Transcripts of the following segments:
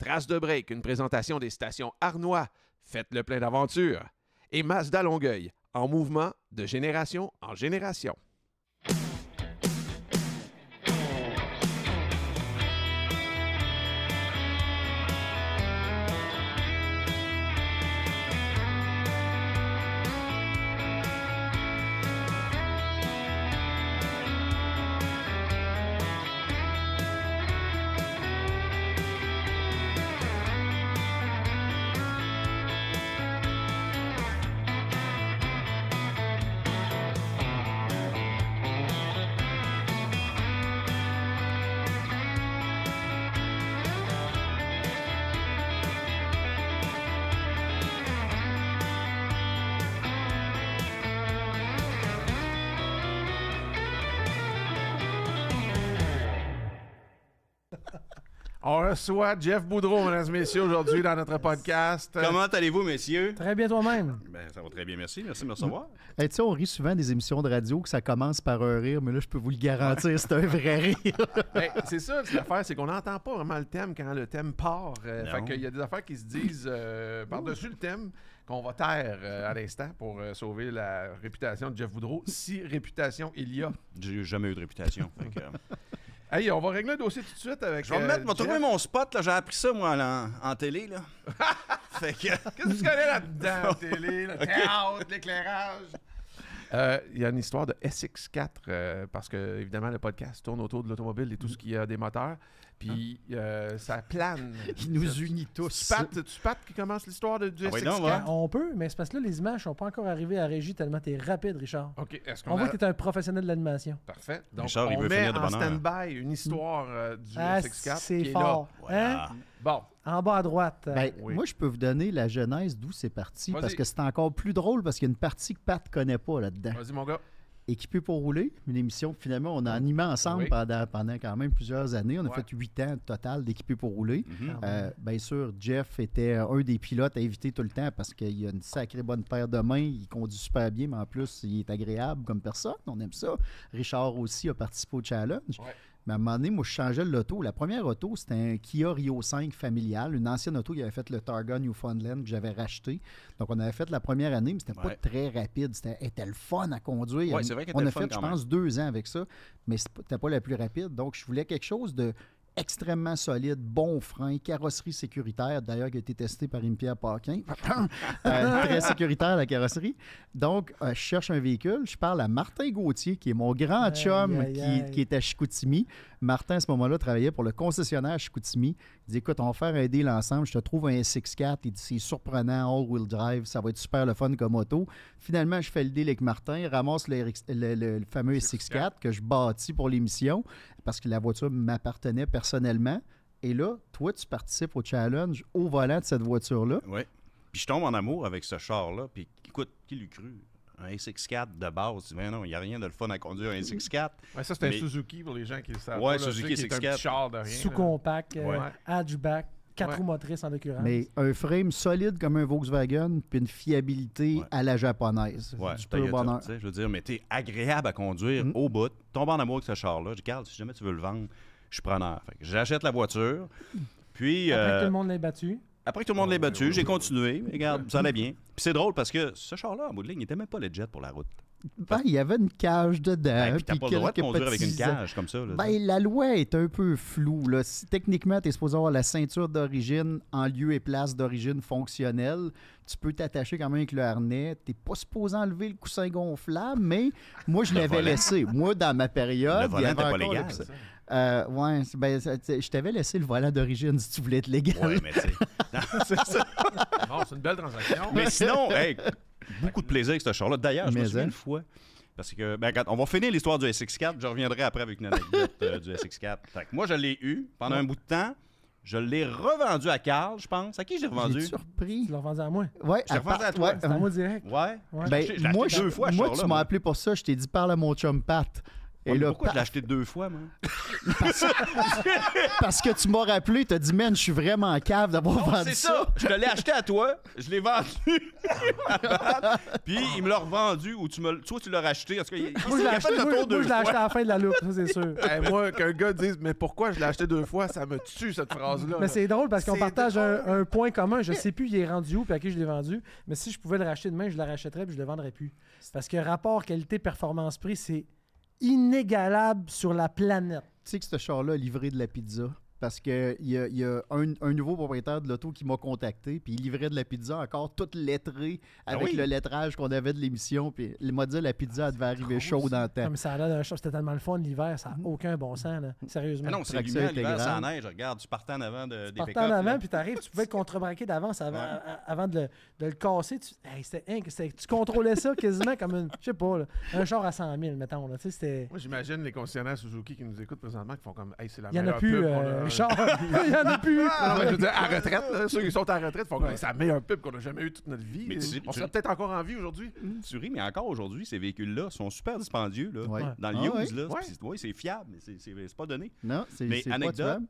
Trace de break, une présentation des stations Arnois. Faites le plein d'aventure. Et Mazda Longueuil, en mouvement de génération en génération. On reçoit Jeff Boudreau, mesdames et messieurs, aujourd'hui dans notre podcast. Comment allez-vous, messieurs? Très bien toi-même. Ben, ça va très bien, merci. Merci de me recevoir. Hey, tu sais, on rit souvent des émissions de radio que ça commence par un rire, mais là, je peux vous le garantir, c'est un vrai rire. Ben, c'est ça, l'affaire, c'est qu'on n'entend pas vraiment le thème quand le thème part. Fait qu'il y a des affaires qui se disent par-dessus le thème qu'on va taire à l'instant pour sauver la réputation de Jeff Boudreau, si réputation il y a. J'ai jamais eu de réputation. Fait que, Hey, on va régler un dossier tout de suite avec. je vais me trouver mon spot, là. J'ai appris ça, moi, en télé, là. Fait que. Qu'est-ce que tu connais là-dedans, la télé, le théâtre, l'éclairage? Il y a une histoire de SX4, parce que, évidemment, le podcast tourne autour de l'automobile et tout ce qui a des moteurs. Puis, ça plane. Il nous unit tous. Tu pattes qui commence l'histoire du SX4? oui, non, ouais. On peut, mais c'est parce que là, les images sont pas encore arrivées à régie tellement t'es rapide, Richard. OK. On voit que t'es un professionnel de l'animation. Parfait. Donc, Richard, il on veut met finir de en bonne heure. stand-by une histoire du Ah, SX4 c'est qui est fort. là. Voilà. Hein? Bon. En bas à droite. Ben, Oui. Moi, je peux vous donner la genèse d'où c'est parti, Vas-y. parce que c'est encore plus drôle, parce qu'il y a une partie que Pat ne connaît pas là-dedans. Vas-y, mon gars. Équipé pour rouler, une émission que finalement, on a animée ensemble Oui. pendant quand même plusieurs années. On a Ouais. fait 8 ans total d'Équipé pour rouler. Mhm. Bien sûr, Jeff était un des pilotes à éviter tout le temps parce qu'il a une sacrée bonne paire de mains. Il conduit super bien, mais en plus, il est agréable comme personne. On aime ça. Richard aussi a participé au challenge. Ouais. Mais à un moment donné, moi, je changeais l'auto. La première auto, c'était un Kia Rio 5 familial, une ancienne auto qui avait fait le Targa Newfoundland que j'avais racheté. Donc, on avait fait la première année, mais c'était pas Ouais. très rapide. C'était était le fun à conduire. Ouais, c'est vrai qu'elle On était a le fun fait, quand je pense, 2 ans avec ça, mais c'était pas la plus rapide. Donc, je voulais quelque chose de extrêmement solide, bon frein, carrosserie sécuritaire, d'ailleurs qui a été testé par Pierre Paquin. Très sécuritaire la carrosserie. Donc, je cherche un véhicule. Je parle à Martin Gauthier, qui est mon grand Aïe, chum aïe, aïe. qui est à Chicoutimi. Martin, à ce moment-là, travaillait pour le concessionnaire à Chicoutimi. Il dit, écoute, on va faire un deal ensemble. Je te trouve un SX4. Il dit, c'est surprenant, all-wheel drive. Ça va être super le fun comme auto. Finalement, je fais le deal avec Martin, ramasse le fameux SX4 que je bâtis pour l'émission parce que la voiture m'appartenait personnellement. Et là, toi, tu participes au challenge au volant de cette voiture-là. Oui. Puis je tombe en amour avec ce char-là. Puis écoute, qui l'eût cru? Un SX4 de base. Mais non, il n'y a rien de le fun à conduire un SX4. Ouais, ça, c'est un Mais- Suzuki pour les gens qui le savent. Ouais, pas, là, Suzuki je sais qu'il est un SX4. petit char de rien. Sous-compact, Ouais. hatchback, 4 Ouais. roues motrices en l'occurrence. Mais un frame solide comme un Volkswagen, puis une fiabilité Ouais. à la japonaise. Ouais, Du Toyota, pur bonheur. tu sais, je veux dire, mais t'es agréable à conduire au bout. Tombe en amour avec ce char-là. Je dis, Carl, si jamais tu veux le vendre, je suis preneur. Fait que j'achète la voiture. Puis, Après que tout le monde l'ait battu. après que tout le monde l'ait battu, j'ai continué. Mais regarde, ça allait bien. Puis c'est drôle parce que ce char-là, en bout de ligne, il n'était même pas legit pour la route. Ben, il y avait une cage dedans. Ben, puis t'as pas le droit de quelques conduire avec une petits- cage comme ça. Là, Ben, la loi est un peu floue. Là. Si techniquement, tu es supposé avoir la ceinture d'origine en lieu et place d'origine fonctionnelle, tu peux t'attacher quand même avec le harnais. Tu n'es pas supposé enlever le coussin gonflable, mais moi, je l'avais volant. laissé. Moi, dans ma période, Le volant il y avait n'était pas encore le légal. coussin. Ouais, je t'avais laissé le volant d'origine si tu voulais être légal. Ouais, mais tu sais. C'est ça. Bon, c'est une belle transaction. Mais sinon, hey, beaucoup de plaisir avec ce char-là. D'ailleurs, je me Mais souviens hein. une fois. Parce que, ben, on va finir l'histoire du SX4. Je reviendrai après avec une anecdote du SX4. Fait que moi, je l'ai eu pendant un bout de temps. Je l'ai revendu à Carl, je pense. À qui j'ai revendu? J'ai surpris. Tu l'as revendu à moi. Ouais, Je l'ai revendu à toi. C'est à moi direct. Ouais. Ouais. Ben, Je l'ai moi, acheté 2 fois, ce moi char-là, tu m'as appelé pour ça. Je t'ai dit, parle à mon chum Pat. Et là, pourquoi je l'ai acheté 2 fois, moi? parce que tu m'as rappelé, t'as dit, man, je suis vraiment cave d'avoir vendu C'est ça! Je te l'ai acheté à toi, je l'ai vendu à Pat, puis il me l'a revendu, ou soit tu l'as racheté. En tout cas, Moi, je l'ai acheté, à la fin de la loupe, ça, c'est sûr. Moi, qu'un gars dise, mais pourquoi je l'ai acheté 2 fois, ça me tue, cette phrase-là. Mais c'est drôle parce qu'on C'est partage drôle. un point commun. Je sais plus il est rendu où et à qui je l'ai vendu. Mais si je pouvais le racheter demain, je le rachèterais puis je le vendrais plus. Parce que rapport qualité-performance-prix, c'est inégalable sur la planète. Tu sais que ce char-là a livré de la pizza. Parce qu'il y a un nouveau propriétaire de l'auto qui m'a contacté, puis il livrait de la pizza encore toute lettrée avec le lettrage qu'on avait de l'émission. Puis il m'a dit la pizza elle devait arriver chaude dans le temps. Comme ça a l'air d'un char, c'était tellement le fun l'hiver, ça n'a aucun bon sens. Là. Sérieusement. Ah non, c'est Traction l'hiver, l'hiver, intégrale. ça neige. Regarde, tu partais en avant des Tu partais pick-up. en avant, là. puis t'arrives, tu pouvais te contrebraquer d'avance avant de le casser. Tu contrôlais ça quasiment comme je sais pas, là, un char à 100 000, mettons. Là, c'était... Moi, j'imagine les concessionnaires Suzuki qui nous écoutent présentement qui font comme, hey, c'est la Il n'y en a meilleure plus, pub qu'on a. Richard. Il n'y en a plus. Non, mais je veux dire, à retraite, là, ceux qui sont à retraite font comme, hey, c'est la meilleure pub qu'on a jamais eue toute notre vie. Mais On serait peut-être encore en vie aujourd'hui. Tu ris, mais encore aujourd'hui, ces véhicules-là sont super dispendieux. Là. Ouais. Dans le Ah use, là. Ouais. Oui, c'est fiable, mais c'est pas donné. Non, c'est Mais c'est pas anecdote, tuable.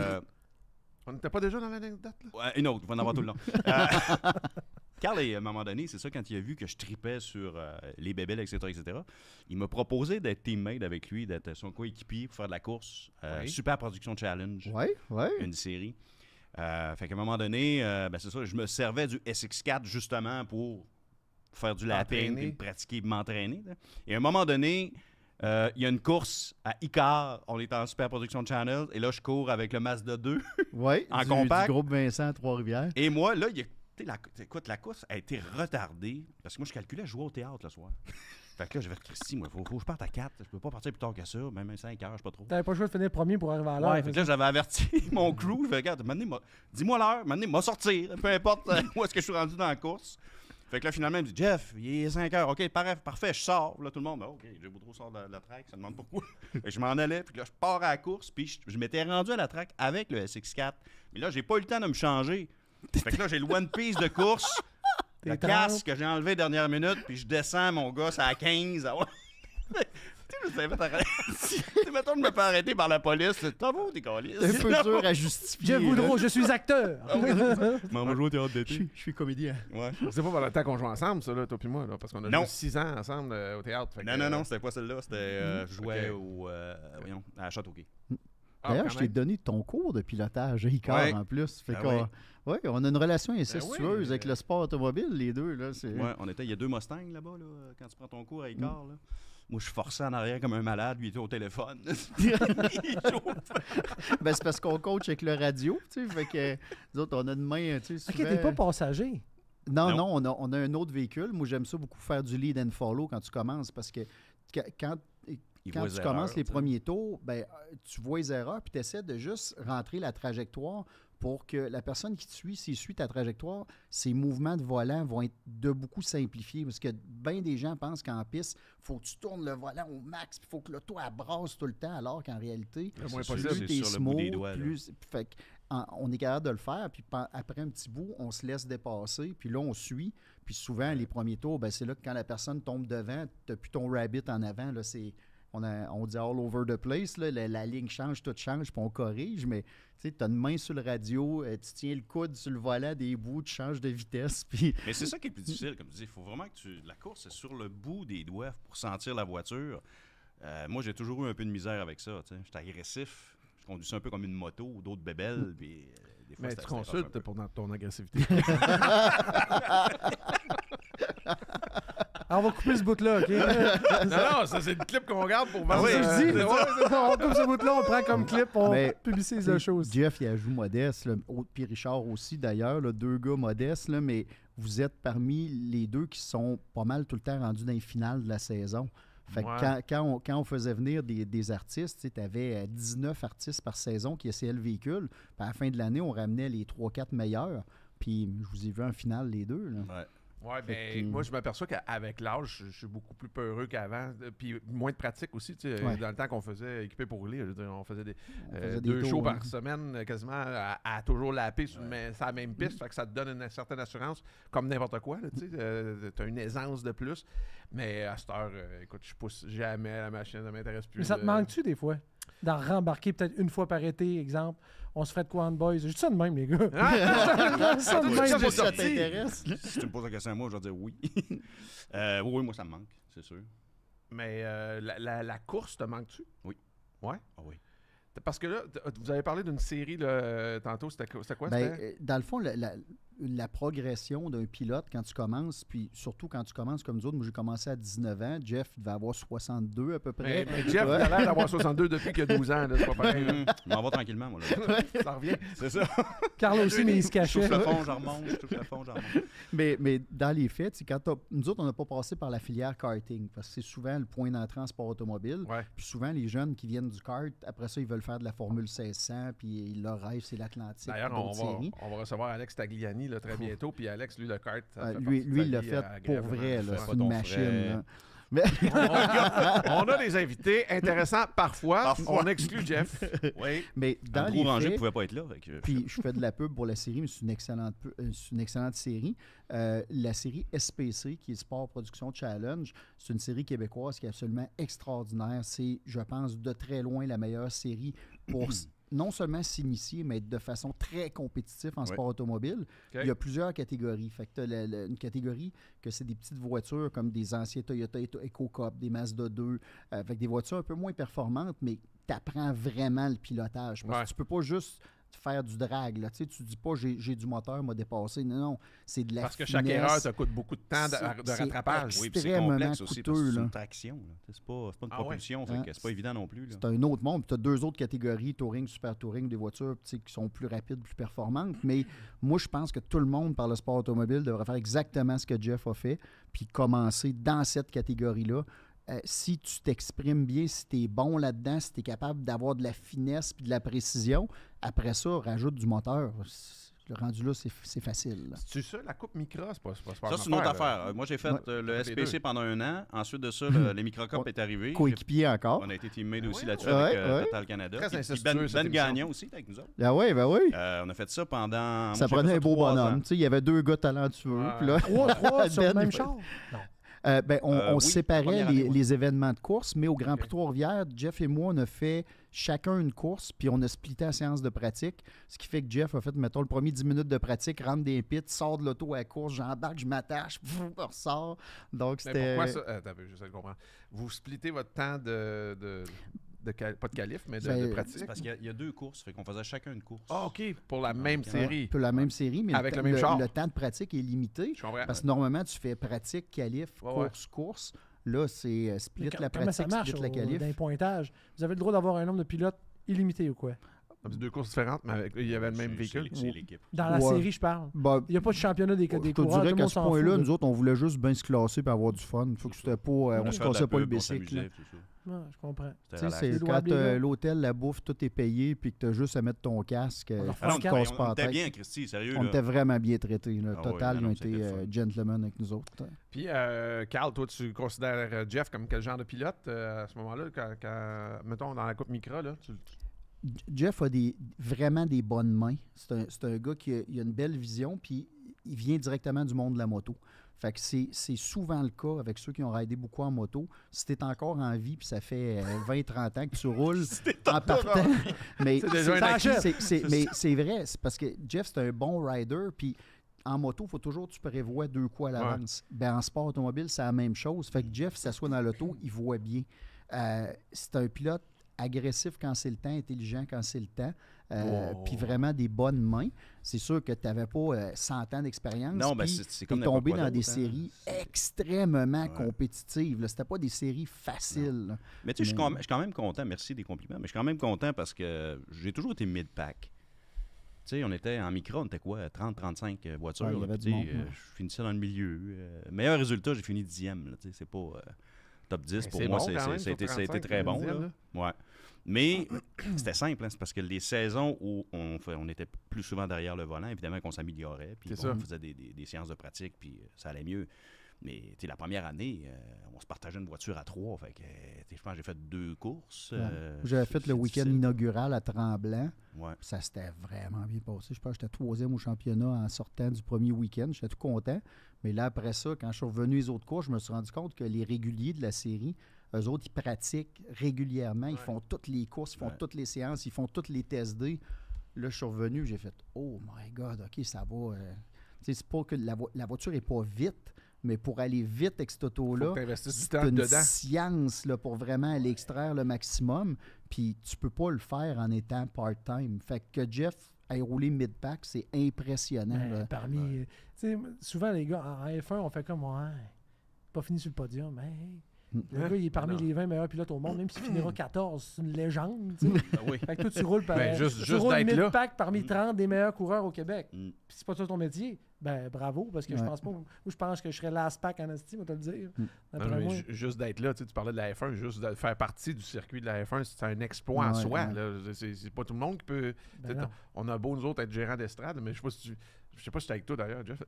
On n'était pas déjà dans l'anecdote, là? ouais, une autre, il va en avoir tout le long. Carl, à un moment donné, c'est ça, quand il a vu que je tripais sur les bébelles, etc., il m'a proposé d'être teammate avec lui, d'être son coéquipier pour faire de la course. Oui. Super Production Challenge, Ouais. une série. Fait qu'à un moment donné, c'est ça, je me servais du SX4 justement pour faire du lapping, T'entraîner. puis pratiquer, pratiquer, m'entraîner. Là. Et à un moment donné, il y a une course à Icar, on est en Super Production Channel, et là, je cours avec le Mazda 2. Ouais. En du compact. groupe Vincent à Trois-Rivières. Et moi, là, écoute, la course a été retardée, parce que moi, je calculais jouer au théâtre le soir. Fait que là, j'avais Christy, moi, faut que je parte à 4. Je peux pas partir plus tard que ça, même à 5 heures, je sais pas trop. T'avais pas le choix de finir premier pour arriver à l'heure. Ouais, fait que là, j'avais averti mon crew. Je fais, regarde, dis-moi l'heure, m'a sortir, peu importe où est-ce que je suis rendu dans la course. Fait que là, finalement, il me dit, Jeff, il est 5 heures. OK, parfait, je sors. Là, tout le monde, OK, Jeff Boudreau sort de la track, ça demande pourquoi. Fait que je m'en allais, puis là, je pars à la course, puis je m'étais rendu à la track avec le SX4. Mais là, j'ai pas eu le temps de me changer. Fait que là, j'ai le One Piece de course, le T'es casque que j'ai enlevé dernière minute, puis je descends, mon gars, c'est à 15. Ah ouais. Tu sais, mettons, je me fais arrêter par la police. T'en vas où, t'es câlisse? C'est un peu dur à justifier. Jeff Boudreau, je suis acteur. M'en va jouer au théâtre Je d'été. suis comédien. Ouais. C'est pas pendant le temps qu'on joue ensemble, ça, là, toi puis moi, là, parce qu'on a Non. joué 6 ans ensemble au théâtre. Fait que, Non, c'était pas celle-là. C'était, je jouais Ok. à la Châteauguay. D'ailleurs, quand je t'ai même. donné ton cours de pilotage à Icar Ouais. en plus. Fait Ah qu'on oui. ouais, on a une relation incestueuse oui, avec le sport automobile, les deux. Là, c'est... Ouais, il y a 2 Mustangs là-bas, là, quand tu prends ton cours à Icar. Là. Moi, je suis forcé en arrière comme un malade. Lui, il était au téléphone. Il chauffe. Ben, c'est parce qu'on coach avec le radio. Tu sais, fait que nous autres, on a une main. Tu sais, Ok, souvent- t'es pas passager. Non, Non. non, on a un autre véhicule. Moi, j'aime ça beaucoup faire du lead and follow quand tu commences parce que quand Il quand voit tu les commences erreurs, les tu sais. premiers tours, ben, tu vois les erreurs puis tu essaies de juste rentrer la trajectoire pour que la personne qui te suit, s'il suit ta trajectoire, ses mouvements de volant vont être de beaucoup simplifiés. Parce que bien des gens pensent qu'en piste, il faut que tu tournes le volant au max, puis il faut que l'auto abrasse tout le temps, alors qu'en réalité, Le moins C'est possible. sûr. plus t'es sur le bout des smooth, doigts, là. plus... Fait que, on est capable de le faire, puis après un petit bout, on se laisse dépasser, puis là, on suit. Puis souvent, les premiers tours, ben, c'est là que quand la personne tombe devant, tu n'as plus ton rabbit en avant, là, c'est... On dit all over the place, là, la ligne change, tout change, puis on corrige, mais tu as une main sur le radio, tu tiens le coude sur le volant des bouts, tu changes de vitesse, puis... Mais c'est ça qui est plus difficile, comme tu dis. Il faut vraiment que la course, c'est sur le bout des doigts pour sentir la voiture. Moi, j'ai toujours eu un peu de misère avec ça. Je suis agressif. Je conduis ça un peu comme une moto ou d'autres bébelles. Puis, des fois, Mais c'était- tu c'était rough un consultes peu. pour ton agressivité. Alors, on va couper ce bout-là, OK? non, ça, c'est le clip qu'on regarde pour voir. C'est ça que je dis. c'est On coupe ce bout-là, on prend comme clip, on Mais, publicise la chose. Jeff, il ajoute modeste, là, puis Richard aussi d'ailleurs, là, deux gars modestes, là, mais vous êtes parmi les deux qui sont pas mal tout le temps rendus dans les finales de la saison. Fait que Ouais. quand on faisait venir des artistes, tu avais 19 artistes par saison qui essayaient le véhicule. Puis à la fin de l'année, on ramenait les 3-4 meilleurs. Puis je vous ai vu en finale les deux. Là. Ouais. Ouais, ben, moi, je m'aperçois qu'avec l'âge, je suis beaucoup plus peureux qu'avant. Puis moins de pratique aussi. Tu sais, dans le temps qu'on faisait équiper pour rouler, je veux dire, on faisait des 2 shows par semaine, quasiment à toujours laper sur la même piste. Fait que ça te donne une certaine assurance, comme n'importe quoi. Tu as une aisance de plus. Mais à cette heure, écoute, je pousse jamais la machine, ça m'intéresse plus. Mais ça te manque-tu des fois? D'en rembarquer peut-être une fois par été, exemple. On se ferait de quoi en boys? Je dis ça de même, les gars. Ça t'intéresse? Si tu me poses la question à moi, je vais dire oui. Oui, moi, ça me manque, c'est sûr. Mais la course, te manque-tu? Oui. Ouais? Ah oui. Parce que là, vous avez parlé d'une série là, tantôt, c'était quoi? Dans le fond, la progression d'un pilote quand tu commences, puis surtout quand tu commences comme nous autres, moi j'ai commencé à 19 ans, Jeff devait avoir 62 à peu près. Mais Jeff il a l'air d'avoir 62 depuis qu'il a 12 ans, là, c'est pas pareil. Je m'en vais tranquillement, moi. Là. Ça revient. C'est ça. Carl aussi, mais il se cachait. Je touche le fond, j'en remonte. Je touche le fond, j'en remonte. Mais dans les faits, nous autres, on n'a pas passé par la filière karting, parce que c'est souvent le point d'entrée en sport automobile. Ouais. Puis souvent, les jeunes qui viennent du kart, après ça, ils veulent faire de la Formule 1600, puis leur rêve, c'est l'Atlantique. D'ailleurs, on va recevoir Alex Tagliani là, très bientôt, puis Alex, lui, le kart, lui il l'a fait pour vrai, là, c'est une machine. Là. Mais... on a des invités intéressants parfois. On exclut Jeff. Oui. Mais dans Andrew les Ranger ne faits, pouvait pas être là. puis je fais de la pub pour la série, mais c'est une excellente série. La série SPC, qui est Sport Production Challenge, c'est une série québécoise qui est absolument extraordinaire. C'est, je pense, de très loin la meilleure série pour non seulement s'initier, mais être de façon très compétitif en sport automobile. Okay. Il y a plusieurs catégories. Fait que tu as une catégorie que c'est des petites voitures comme des anciens Toyota EcoCup, des Mazda 2, avec des voitures un peu moins performantes, mais tu apprends vraiment le pilotage. Parce que tu peux pas juste faire du drag. Là. Tu dis pas j'ai du moteur, m'a dépassé. Non, c'est de la Parce que finesse. chaque erreur te coûte beaucoup de temps de rattrapage. Oui, puis c'est complexe aussi parce que c'est une traction. C'est pas une propulsion, c'est pas évident non plus. Là. C'est un autre monde. Tu as 2 autres catégories, Touring, Super Touring, des voitures qui sont plus rapides, plus performantes. Mais moi, je pense que tout le monde, par le sport automobile, devrait faire exactement ce que Jeff a fait, puis commencer dans cette catégorie-là. Si tu t'exprimes bien, si tu es bon là-dedans, si tu es capable d'avoir de la finesse puis de la précision, après ça, rajoute du moteur. Le rendu là, c'est facile. C'est ça, la coupe Micra, c'est pas ça, c'est une autre affaire. Moi, j'ai fait le SPC pendant 1 an. Ensuite de ça, les Microcup est arrivé. Coéquipier encore. On a été teammate aussi là-dessus avec Total Canada. Ben Gagnon aussi avec nous autres. Ah oui, ben oui. On a fait ça pendant... Ça prenait un beau bonhomme. Il y avait 2 gars talentueux. Trois sur le même char? Non. On séparait les événements de course, mais au Grand Prix Trois-Rivières, Jeff et moi, on a fait chacun une course, puis on a splitté la séance de pratique, ce qui fait que Jeff a fait, mettons, le premier 10 minutes de pratique, rentre des pits, sort de l'auto à la course, j'embarque, je m'attache, on ressort. Donc, c'était... Mais pourquoi ça? Attends, j'essaie de comprendre. Vous splittez votre temps pas de qualif, mais de pratique? Parce qu'il y a 2 courses, fait qu'on faisait chacun une course. Ah, OK, pour la même série. Pour la même série, mais avec le même char. Le temps de pratique est limité. Je comprends. Parce que normalement, tu fais pratique, qualif, course. Là, c'est split la pratique, ça marche split la qualif. Dans les pointages. Vous avez le droit d'avoir un nombre de pilotes illimité ou quoi? C'est 2 courses différentes, mais il y avait le même véhicule. C'est l'équipe. Dans la série, je parle. Il n'y a pas de championnat des coureurs. Je te dirais qu'à ce point-là, nous autres, on voulait juste bien se classer et avoir du fun. Il faut que c'était pas... on se cassait pas le bicycle. Non, je comprends. C'est quand l'hôtel, la bouffe, tout est payé puis que tu as juste à mettre ton casque. On était bien, Christy, sérieux. On était vraiment bien traités. Total, ils ont été gentlemen avec nous autres. Puis, Carl, toi, tu considères Jeff comme quel genre de pilote à ce moment-là, quand mettons, dans la Coupe Micra, là, Jeff a vraiment des bonnes mains. C'est un gars qui a une belle vision, puis il vient directement du monde de la moto. Fait que c'est souvent le cas avec ceux qui ont raidé beaucoup en moto. Si tu es encore en vie, puis ça fait 20-30 ans que tu roules en partant. Mais c'est vrai, c'est parce que Jeff, c'est un bon rider, puis en moto, il faut toujours que tu prévois 2 coups à l'avance. Ben, en sport automobile, c'est la même chose. Fait que Jeff s'assoit dans l'auto, il voit bien. C'est un pilote agressif quand c'est le temps, intelligent quand c'est le temps, puis vraiment des bonnes mains. C'est sûr que tu n'avais pas 100 ans d'expérience. Non, ben c'est comme tombé dans des séries extrêmement compétitives. C'était pas des séries faciles. Non. Mais tu sais, je suis quand même content. Merci des compliments. Mais je suis quand même content parce que j'ai toujours été mid-pack. Tu sais, on était en micro, on était quoi? 30-35 voitures. Je finissais dans le milieu. Meilleur résultat, j'ai fini 10e. C'est pas... Top 10, Ben, pour c'est moi, bon quand même, ça a été sur 35, très bon. dizaine, Là. Ouais. Mais c'était simple, hein, c'est parce que les saisons où on était plus souvent derrière le volant, évidemment qu'on s'améliorait, puis C'est ça. on faisait des séances de pratique, puis ça allait mieux. Mais la première année, on se partageait une voiture à 3. Fait que, je pense que j'ai fait 2 courses. J'avais fait le week-end difficile. inaugural à Tremblant. Ouais. Ça s'était vraiment bien passé. Je pense que j'étais 3e au championnat en sortant du premier week-end. J'étais tout content. Mais là, après ça, quand je suis revenu les autres courses, je me suis rendu compte que les réguliers de la série, eux autres, ils pratiquent régulièrement. Ils font toutes les courses, ils font toutes les séances, ils font tous les TSD. Là, je suis revenu, j'ai fait « Oh my God, OK, ça va. C'est pas que la voiture n'est pas vite, mais pour aller vite avec cet auto-là, Faut que t'investisses du c'est temps une dedans. science là, pour vraiment aller extraire le maximum. Puis tu peux pas le faire en étant part-time. Fait que Jeff ait roulé mid-pack, c'est impressionnant. Ben, là. parmi. Tu sais, souvent, les gars, en F1, on fait comme, ouais, pas fini sur le podium, mais hey, le Hein? gars, il est parmi Non. les 20 meilleurs pilotes au monde, même s'il finira 14, c'est une légende. tu sais. Ben oui. Fait que toi, tu roules, Ben, juste tu roules d'être là. mid-pack parmi 30 des meilleurs coureurs au Québec. Mm. Puis c'est pas ça ton métier. Ben, bravo, parce que je Ouais. pense pas. Moi, je pense que je serais last pack en esti, on va te le dire. Mm. D'après Non, mais moi. juste d'être là, tu parlais de la F1, juste de faire partie du circuit de la F1, c'est un exploit en Ouais, soi. ouais. Là. C'est pas tout le monde qui peut. Ben non. On a beau, nous autres, être gérants d'estrade, mais je sais pas si je sais pas si j'étais avec toi d'ailleurs, Jeff.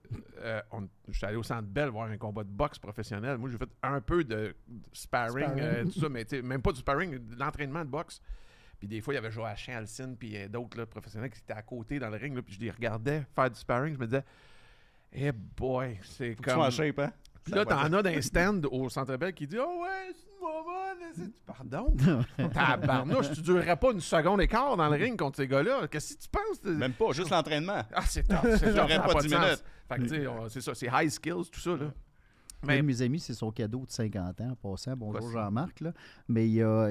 Je suis allé au Centre Bell voir un combat de boxe professionnel. Moi, j'ai fait un peu de sparring, Sparring. tout ça, mais même pas du sparring, de l'entraînement de boxe. Puis des fois, il y avait Joachim Alcine, puis d'autres là, professionnels qui étaient à côté dans le ring, là, puis je les regardais faire du sparring. Je me disais, eh boy, c'est Faut que tu sois comme. en shape, hein? Puis là, t'en as d'un stand au Centre Bell qui dit « Oh ouais, c'est une bonne. » Pardon? Tabarnouche, tu durerais pas une seconde et quart dans le ring contre ces gars-là. Qu'est-ce que tu penses? Même pas, juste l'entraînement. Ah, c'est tough. C'est tough, J'aurais ça a pas de 10 sens. minutes. Fait que, tu sais, c'est ça, c'est high skills, tout ça, là. Un Mais de mes amis, c'est son cadeau de 50 ans en passant. Bonjour Voici. Jean-Marc. Là. Mais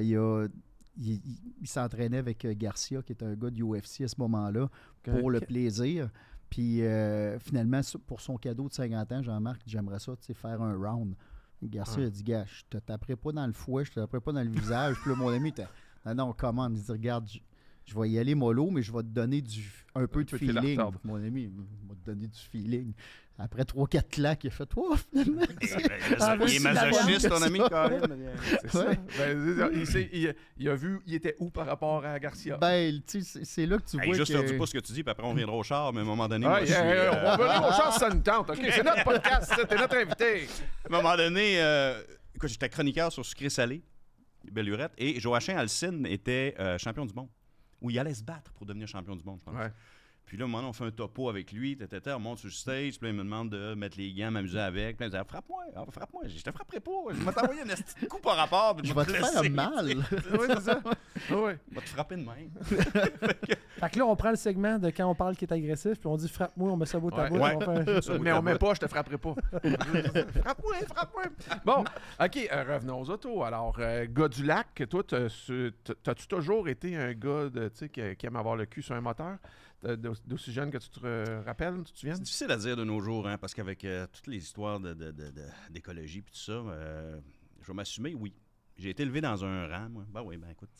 il s'entraînait avec Garcia, qui est un gars du UFC à ce moment-là, pour le plaisir. Puis finalement, pour son cadeau de 50 ans, Jean-Marc, j'aimerais ça, tu sais, faire un round. Garcia a dit, gars, je te taperai pas dans le fouet, je te taperai pas dans le visage. Puis là, mon ami était, non, comment? Il dit, regarde, je vais y aller mollo, mais je vais te donner un peu de peu de feeling. fil-à-retard. Mon ami, il va te donner du feeling. Après 3-4 claques, il a fait, oh, finalement. Ah, Il est masochiste, ton ami, quand même. c'est ça. Ben, il a vu, il était où par rapport à Garcia? Ben, tu sais, c'est là que tu Hey, vois juste que... leur dis pas ce que tu dis, puis après on viendra au char, mais à un moment donné, Ah, moi, je suis, on va venir aux chances, ça nous tente. OK, c'est notre podcast, t'es notre invité. à un moment donné, écoute, j'étais chroniqueur sur sucré-salé, belle lurette, et Joachim Alcine était champion du monde, où il allait se battre pour devenir champion du monde, je pense. Ouais. Puis là, à un moment donné, on fait un topo avec lui, on monte sur le stage, puis là, il me demande de mettre les gants, m'amuser avec. Puis là, il me dit, frappe-moi. Je te frapperai pas. Je vais t'envoyer un petit coup par rapport. Puis Je vais te laisser. faire mal. Oui, c'est ça. Oui. Je vais te frapper de même. Fait que là, on prend le segment de quand on parle qui est agressif, puis on dit frappe-moi, on met ça bout à Ouais. bout. Ouais. On fait un- Ça, Mais on met pas, je te frapperai pas. Frappe-moi. Bon, OK, revenons aux autos. Alors, gars du lac, toi, t'as-tu toujours été un gars qui aime avoir le cul sur un moteur? D'aussi jeune que tu te rappelles, tu te souviens? C'est difficile à dire de nos jours, hein, parce qu'avec toutes les histoires d'écologie et tout ça, je vais m'assumer, oui. J'ai été élevé dans un rang, moi. Ben oui, ben écoute,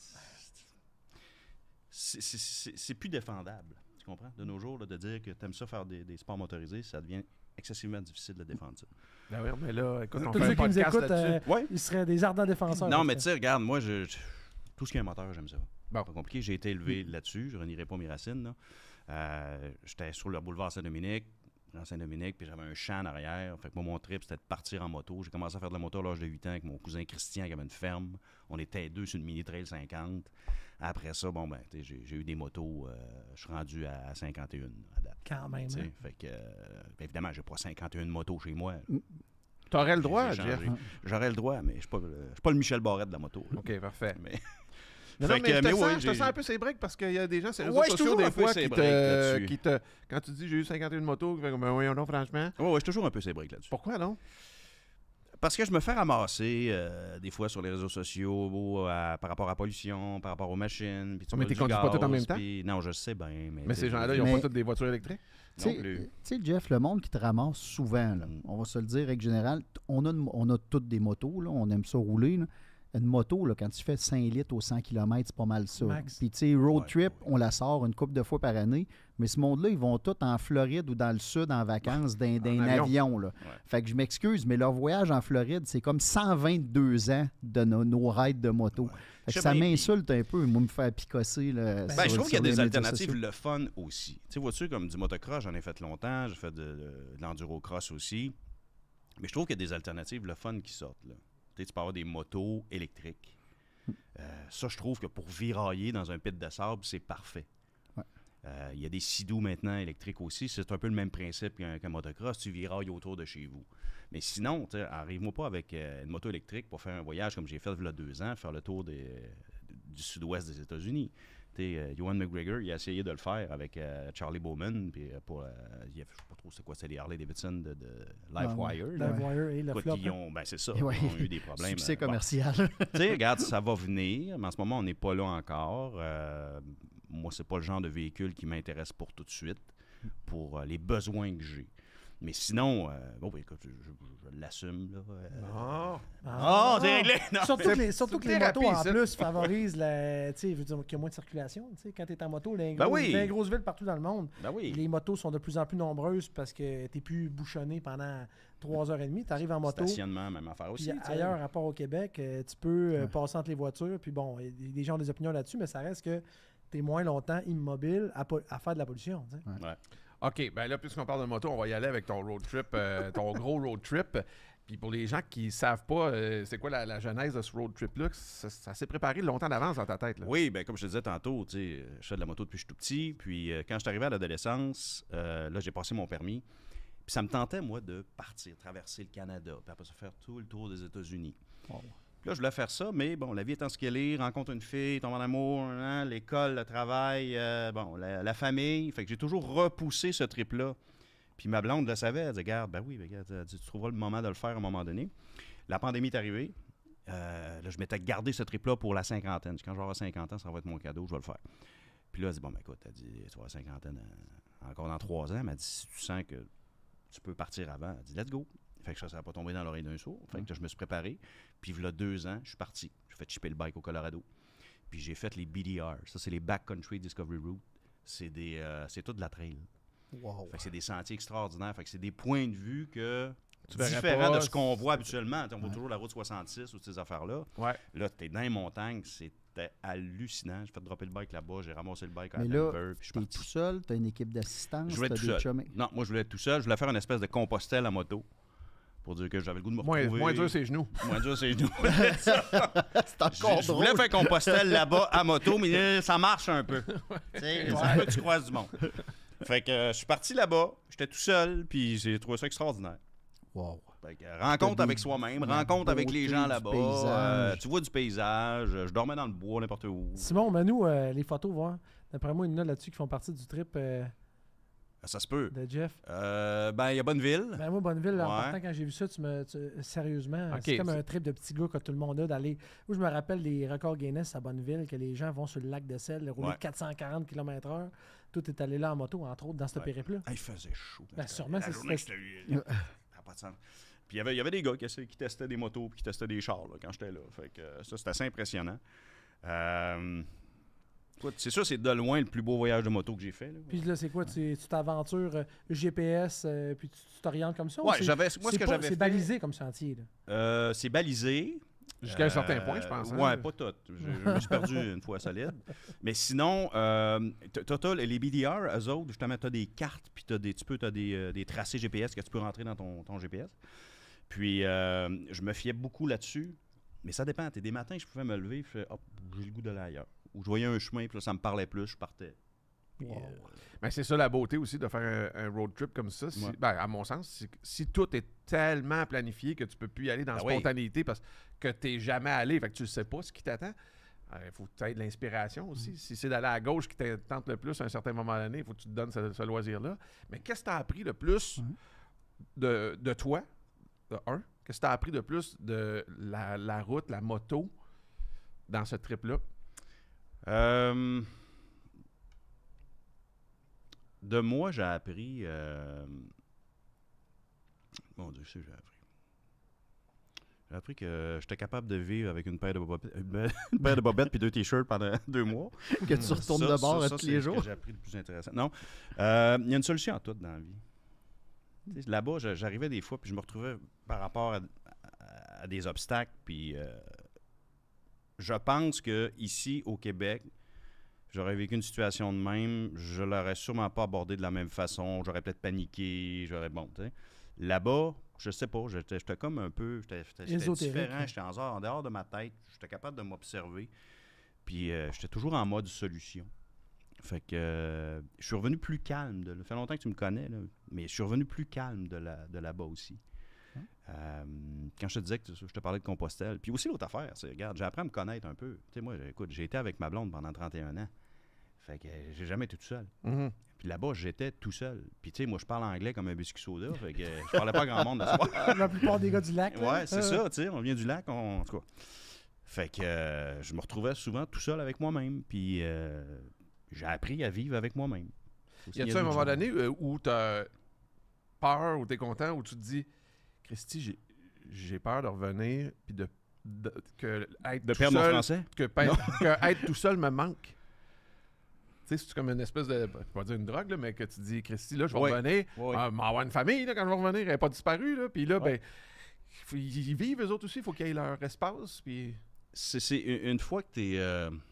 c'est plus défendable, tu comprends? De nos jours, là, de dire que tu aimes ça faire des sports motorisés, ça devient excessivement difficile de défendre ça. Ben oui, mais là, écoute, on Tous fait ceux un qui nous podcast écoutent, là-dessus. Ouais. ils seraient des ardents défenseurs. Non, parce mais que- tu sais, regarde, moi, tout ce qui est un moteur, j'aime ça. Bon. Pas compliqué. J'ai été élevé là-dessus. Je renierai pas mes racines. Là. J'étais sur le boulevard Saint-Dominique, dans Saint-Dominique, puis j'avais un champ en arrière. Fait que moi, mon trip, c'était de partir en moto. J'ai commencé à faire de la moto à l'âge de 8 ans avec mon cousin Christian qui avait une ferme. On était deux sur une Mini Trail 50. Après ça, bon, ben, j'ai eu des motos. Je suis rendu à 51 à date. Quand même. Tu sais, hein. fait que, ben, évidemment, j'ai pas 51 motos chez moi. T'aurais le droit, J'ai Jeff. changé. J'aurais le droit, mais je suis pas le Michel Barrette de la moto. là. OK, parfait. Mais... Non, Fait non, mais que- je te mais sens, ouais, je te j'ai- sens un peu ses breaks parce qu'il y a des gens sur les Ouais, réseaux je suis sociaux toujours un des peu fois ses qui breaks là-dessus. qui te... Quand tu dis j'ai eu 51 motos, qui fait comme, ben voyons donc, franchement. Ouais, je suis toujours un peu sébrique là-dessus. Pourquoi non? Parce que je me fais ramasser des fois sur les réseaux sociaux par rapport à la pollution, par rapport aux machines. Puis tu Mais voles t'es du conduis pas tout en gaz, même temps? puis- Non, je sais bien. Mais ces gens-là, ils n'ont Mais- pas toutes des voitures électriques? Tu Non plus. sais, Jeff, le monde qui te ramasse souvent, là, Mm. on va se le dire, règle générale, on a toutes des motos, là, on aime ça rouler, là, Une moto, là, quand tu fais 5 litres au 100 km, c'est pas mal ça. Max. Puis, tu sais, road trip, on la sort une couple de fois par année. Mais ce monde-là, ils vont tous en Floride ou dans le sud en vacances d'un avion. Là. Fait que je m'excuse, mais leur voyage en Floride, c'est comme 122 ans de nos rides de moto. Fait que ça m'insulte un peu, moi, me faire picosser. Là, je trouve qu'il y a des alternatives le fun aussi. Tu sais, vois-tu, comme du motocross, j'en ai fait longtemps. J'ai fait de l'endurocross aussi. Mais je trouve qu'il y a des alternatives le fun qui sortent, là. Tu peux avoir des motos électriques. Ça, je trouve que pour virailler dans un pit de sable, c'est parfait. Il y a des Sea-Doo maintenant électriques aussi. C'est un peu le même principe qu'un motocross. Tu virailles autour de chez vous. Mais sinon, arrive-moi pas avec une moto électrique pour faire un voyage comme j'ai fait il y a 2 ans, faire le tour du sud-ouest des États-Unis. Ewan McGregor, il a essayé de le faire avec Charlie Bowman. Puis je ne sais pas trop c'est quoi, c'est les Harley Davidson de Livewire. Livewire et le flop. C'est ça, ils ont eu des problèmes. Succès commercial. Regarde, ça va venir, mais en ce moment, on n'est pas là encore. Moi, c'est pas le genre de véhicule qui m'intéresse pour tout de suite, pour les besoins que j'ai. Mais sinon, écoute, je l'assume. C'est réglé! Non, surtout que les motos, en plus, favorisent qu'il y a moins de circulation. Quand tu es en moto, dans les grosses villes partout dans le monde, les motos sont de plus en plus nombreuses parce que tu n'es plus bouchonné pendant 3h30. Tu arrives en moto. Stationnement, même affaire aussi. Ailleurs, à part au Québec, tu peux passer entre les voitures. Puis bon, les gens ont des opinions là-dessus, mais ça reste que tu es moins longtemps immobile à faire de la pollution. OK, ben là, puisqu'on parle de moto, on va y aller avec ton road trip, ton gros road trip. Puis pour les gens qui ne savent pas c'est quoi la genèse de ce road trip-là, ça s'est préparé longtemps d'avance dans ta tête. Là. Oui, bien comme je te disais tantôt, je fais de la moto depuis que je suis tout petit. Puis quand je suis arrivé à l'adolescence, là, j'ai passé mon permis. Puis ça me tentait, moi, de partir, traverser le Canada, puis après ça, faire tout le tour des États-Unis. Wow. Puis là, je voulais faire ça, mais bon, la vie étant ce qu'elle est, rencontre une fille, tombe en amour, l'école, le travail, la famille. Fait que j'ai toujours repoussé ce trip-là. Puis ma blonde le savait, elle disait, regarde, tu trouveras le moment de le faire à un moment donné. La pandémie est arrivée. Là, je m'étais gardé ce trip-là pour la cinquantaine. Quand je vais avoir 50 ans, ça va être mon cadeau, je vais le faire. Puis là, elle dit, écoute, elle dit, tu vas avoir cinquantaine encore dans 3 ans. Elle m'a dit, si tu sens que tu peux partir avant, elle dit, let's go. Fait que ça n'a pas tombé dans l'oreille d'un sourd. Fait que je me suis préparé. Puis, il y a 2 ans, je suis parti. J'ai fait chipper le bike au Colorado. Puis, j'ai fait les BDR. Ça, c'est les Backcountry Discovery Route. C'est tout de la trail. Wow. Fait que c'est des sentiers extraordinaires. Fait que c'est des points de vue différents de ce qu'on voit habituellement. On voit toujours la route 66 ou ces affaires-là. Ouais. Là, tu es dans les montagnes. C'était hallucinant. J'ai fait dropper le bike là-bas. J'ai ramassé le bike à Denver. Puis, je suis parti. Tout seul? Tu as une équipe d'assistance? Je voulais être tout seul. Non, moi, je voulais être tout seul. Je voulais faire une espèce de Compostelle à moto. Pour dire que j'avais le goût de me retrouver. Moins dur ses genoux. Moins dur ses genoux. C'est encore je voulais faire Compostelle là-bas à moto, mais ça marche un peu. C'est un peu que tu croises du monde. Fait que je suis parti là-bas, j'étais tout seul, puis j'ai trouvé ça extraordinaire. Wow. Fait que, rencontre avec soi-même, rencontre avec les gens là-bas. Tu vois du paysage. Je dormais dans le bois, n'importe où. Simon, mais nous, les photos, voir. D'après moi, il y en a là-dessus qui font partie du trip. Ça se peut. De Jeff. Il y a Bonneville. Ben moi, Bonneville, en partant, quand j'ai vu ça, sérieusement, c'est comme un trip de petit gars que tout le monde a d'aller. Moi, je me rappelle des records Guinness à Bonneville, que les gens vont sur le lac de Sel, rouler 440 km/h. Tout est allé là en moto, entre autres, dans ce périple-là. Il faisait chaud. Sûrement, c'est ça. Ça n'a pas de sens. Puis il y avait des gars qui testaient des motos et qui testaient des chars là, quand j'étais là. Fait que ça, c'était assez impressionnant. C'est sûr, c'est de loin le plus beau voyage de moto que j'ai fait. Là. Puis là, c'est quoi? Tu t'aventures GPS, puis tu t'orientes comme ça? Oui, c'est balisé comme sentier. Là. C'est balisé. Jusqu'à un certain point, je pense. Oui, pas tout. Je me suis perdu une fois solide. Mais sinon, les BDR, eux autres, justement, tu as des cartes, puis tu as des tracés GPS que tu peux rentrer dans ton GPS. Puis, je me fiais beaucoup là-dessus. Mais ça dépend. Des matins, je pouvais me lever, j'ai le goût d'aller ailleurs. Ou je voyais un chemin, puis là, ça me parlait plus, je partais. Puis, mais c'est ça la beauté aussi de faire un road trip comme ça. À mon sens, si tout est tellement planifié que tu peux plus y aller dans la spontanéité parce que tu n'es jamais allé, fait que tu ne sais pas ce qui t'attend. Il faut que tu aies de l'inspiration aussi. Si c'est d'aller à gauche qui te tente le plus à un certain moment donné, il faut que tu te donnes ce loisir-là. Mais qu'est-ce que tu as appris le plus de toi, de un? Qu'est-ce que tu as appris de plus de la route, la moto, dans ce trip-là? De moi, j'ai appris... Mon Dieu, c'est que j'ai appris. J'ai appris que j'étais capable de vivre avec une paire de bobettes puis 2 t-shirts pendant 2 mois. Que tu retournes de bord tous les jours. C'est ce que j'ai appris le plus intéressant. Non, il y a une solution à tout dans la vie. Là-bas, j'arrivais des fois, puis je me retrouvais par rapport à des obstacles, puis je pense que ici au Québec, j'aurais vécu une situation de même, je l'aurais sûrement pas abordé de la même façon, j'aurais peut-être paniqué, Là-bas, je sais pas, j'étais comme un peu, j'étais différent, j'étais en dehors de ma tête, j'étais capable de m'observer, puis j'étais toujours en mode solution. Fait que je suis revenu plus calme. Ça fait longtemps que tu me connais, là, mais je suis revenu plus calme de là-bas aussi. Quand je te disais que je te parlais de Compostelle. Puis aussi l'autre affaire, c'est, regarde, j'ai appris à me connaître un peu. Tu sais, moi, écoute, j'ai été avec ma blonde pendant 31 ans. Fait que j'ai jamais été tout seul. Mm-hmm. Puis là-bas, j'étais tout seul. Puis tu sais, moi, je parle anglais comme un biscuit soda. Fait que je parlais pas à grand monde de ça. La plupart des gars du lac. Ouais, c'est ça, tu sais, on vient du lac, en tout cas. Fait que je me retrouvais souvent tout seul avec moi-même. Puis j'ai appris à vivre avec moi-même. Y a-tu un moment donné où tu as peur, où tu es content, où tu te dis, Christy, j'ai peur de revenir, puis de perdre mon français? Que être tout seul me manque. Tu sais, c'est comme une espèce de, je vais pas dire une drogue, là, mais que tu dis, Christy, là, je vais revenir, m'avoir une famille, là, quand je vais revenir, elle n'est pas disparue, là, puis là, ils vivent, eux autres aussi, il faut qu'ils aient leur espace, puis... C'est une fois que tu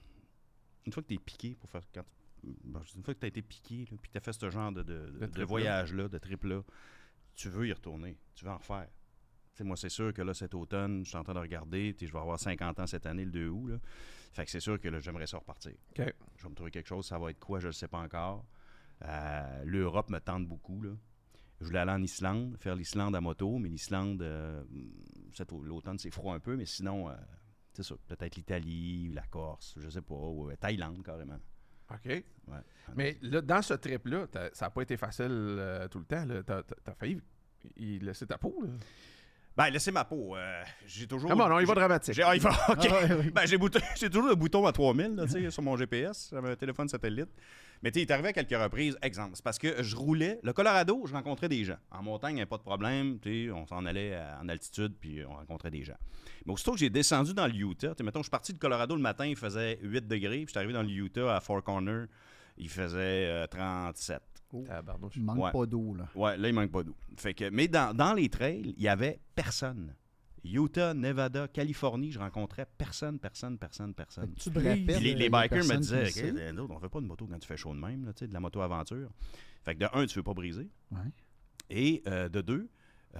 es piqué pour faire... une fois que tu as été piqué, puis que tu as fait ce genre de voyage-là, de trip-là, tu veux y retourner, tu veux en refaire. T'sais, moi, c'est sûr que là, cet automne, je suis en train de regarder, je vais avoir 50 ans cette année, le 2 août. Là. Fait que c'est sûr que là, j'aimerais ça repartir. Okay. Je vais me trouver quelque chose, ça va être quoi, je ne le sais pas encore. L'Europe me tente beaucoup. Là. Je voulais aller en Islande, faire l'Islande à moto, mais l'Islande, l'automne, c'est froid un peu, mais sinon, c'est ça, peut-être l'Italie, la Corse, je ne sais pas, ou Thaïlande carrément. OK. Ouais. Mais là, dans ce trip-là, ça n'a pas été facile tout le temps. Tu as failli laisser ta peau. Là. Ben, laisser ma peau. J'ai toujours. Comment non, il va dramatique. Il va, OK. Oui. Ben, j'ai toujours le bouton à 3000 là, sur mon GPS. J'avais un téléphone satellite. Mais tu sais, il est arrivé à quelques reprises. Exemple, c'est parce que je roulais. Le Colorado, je rencontrais des gens. En montagne, il n'y avait pas de problème. On s'en allait en altitude, puis on rencontrait des gens. Mais aussitôt que j'ai descendu dans le Utah, mettons, je suis parti de Colorado le matin, il faisait 8 degrés. Puis je suis arrivé dans le Utah à Four Corners, il faisait 37. Il manque pas d'eau, là. Ouais, là, il manque pas d'eau. Fait que, mais dans les trails, il n'y avait personne. Utah, Nevada, Californie, je rencontrais personne. Tu brilles. Les bikers me disaient, okay, on fait pas de moto quand tu fais chaud de même, là, de la moto-aventure. Fait que de un, tu veux pas briser. Ouais. Et de deux,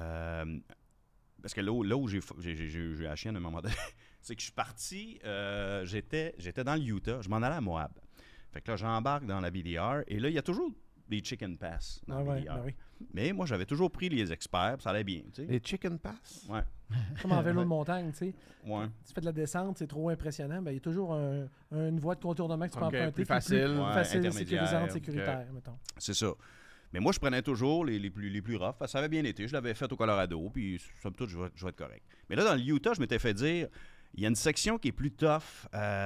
parce que là où j'ai la chienne à un moment donné, c'est que je suis parti, j'étais dans le Utah, je m'en allais à Moab. Fait que là, j'embarque dans la BDR, et là, il y a toujours des chicken pass dans la BDR. Oui. Mais moi, j'avais toujours pris les experts, ça allait bien. Tu sais. Les chicken pass? Ouais. Comme en vélo de montagne, tu sais. Ouais. Tu fais de la descente, c'est trop impressionnant. Ben, il y a toujours une voie de contournement que tu peux emprunter. Plus facile. Plus facile, sécurisante, Okay. sécuritaire, mettons. C'est ça. Mais moi, je prenais toujours les plus roughs, parce que ça avait bien été. Je l'avais fait au Colorado, puis somme toute, je vais être correct. Mais là, dans le Utah, je m'étais fait dire, il y a une section qui est plus tough.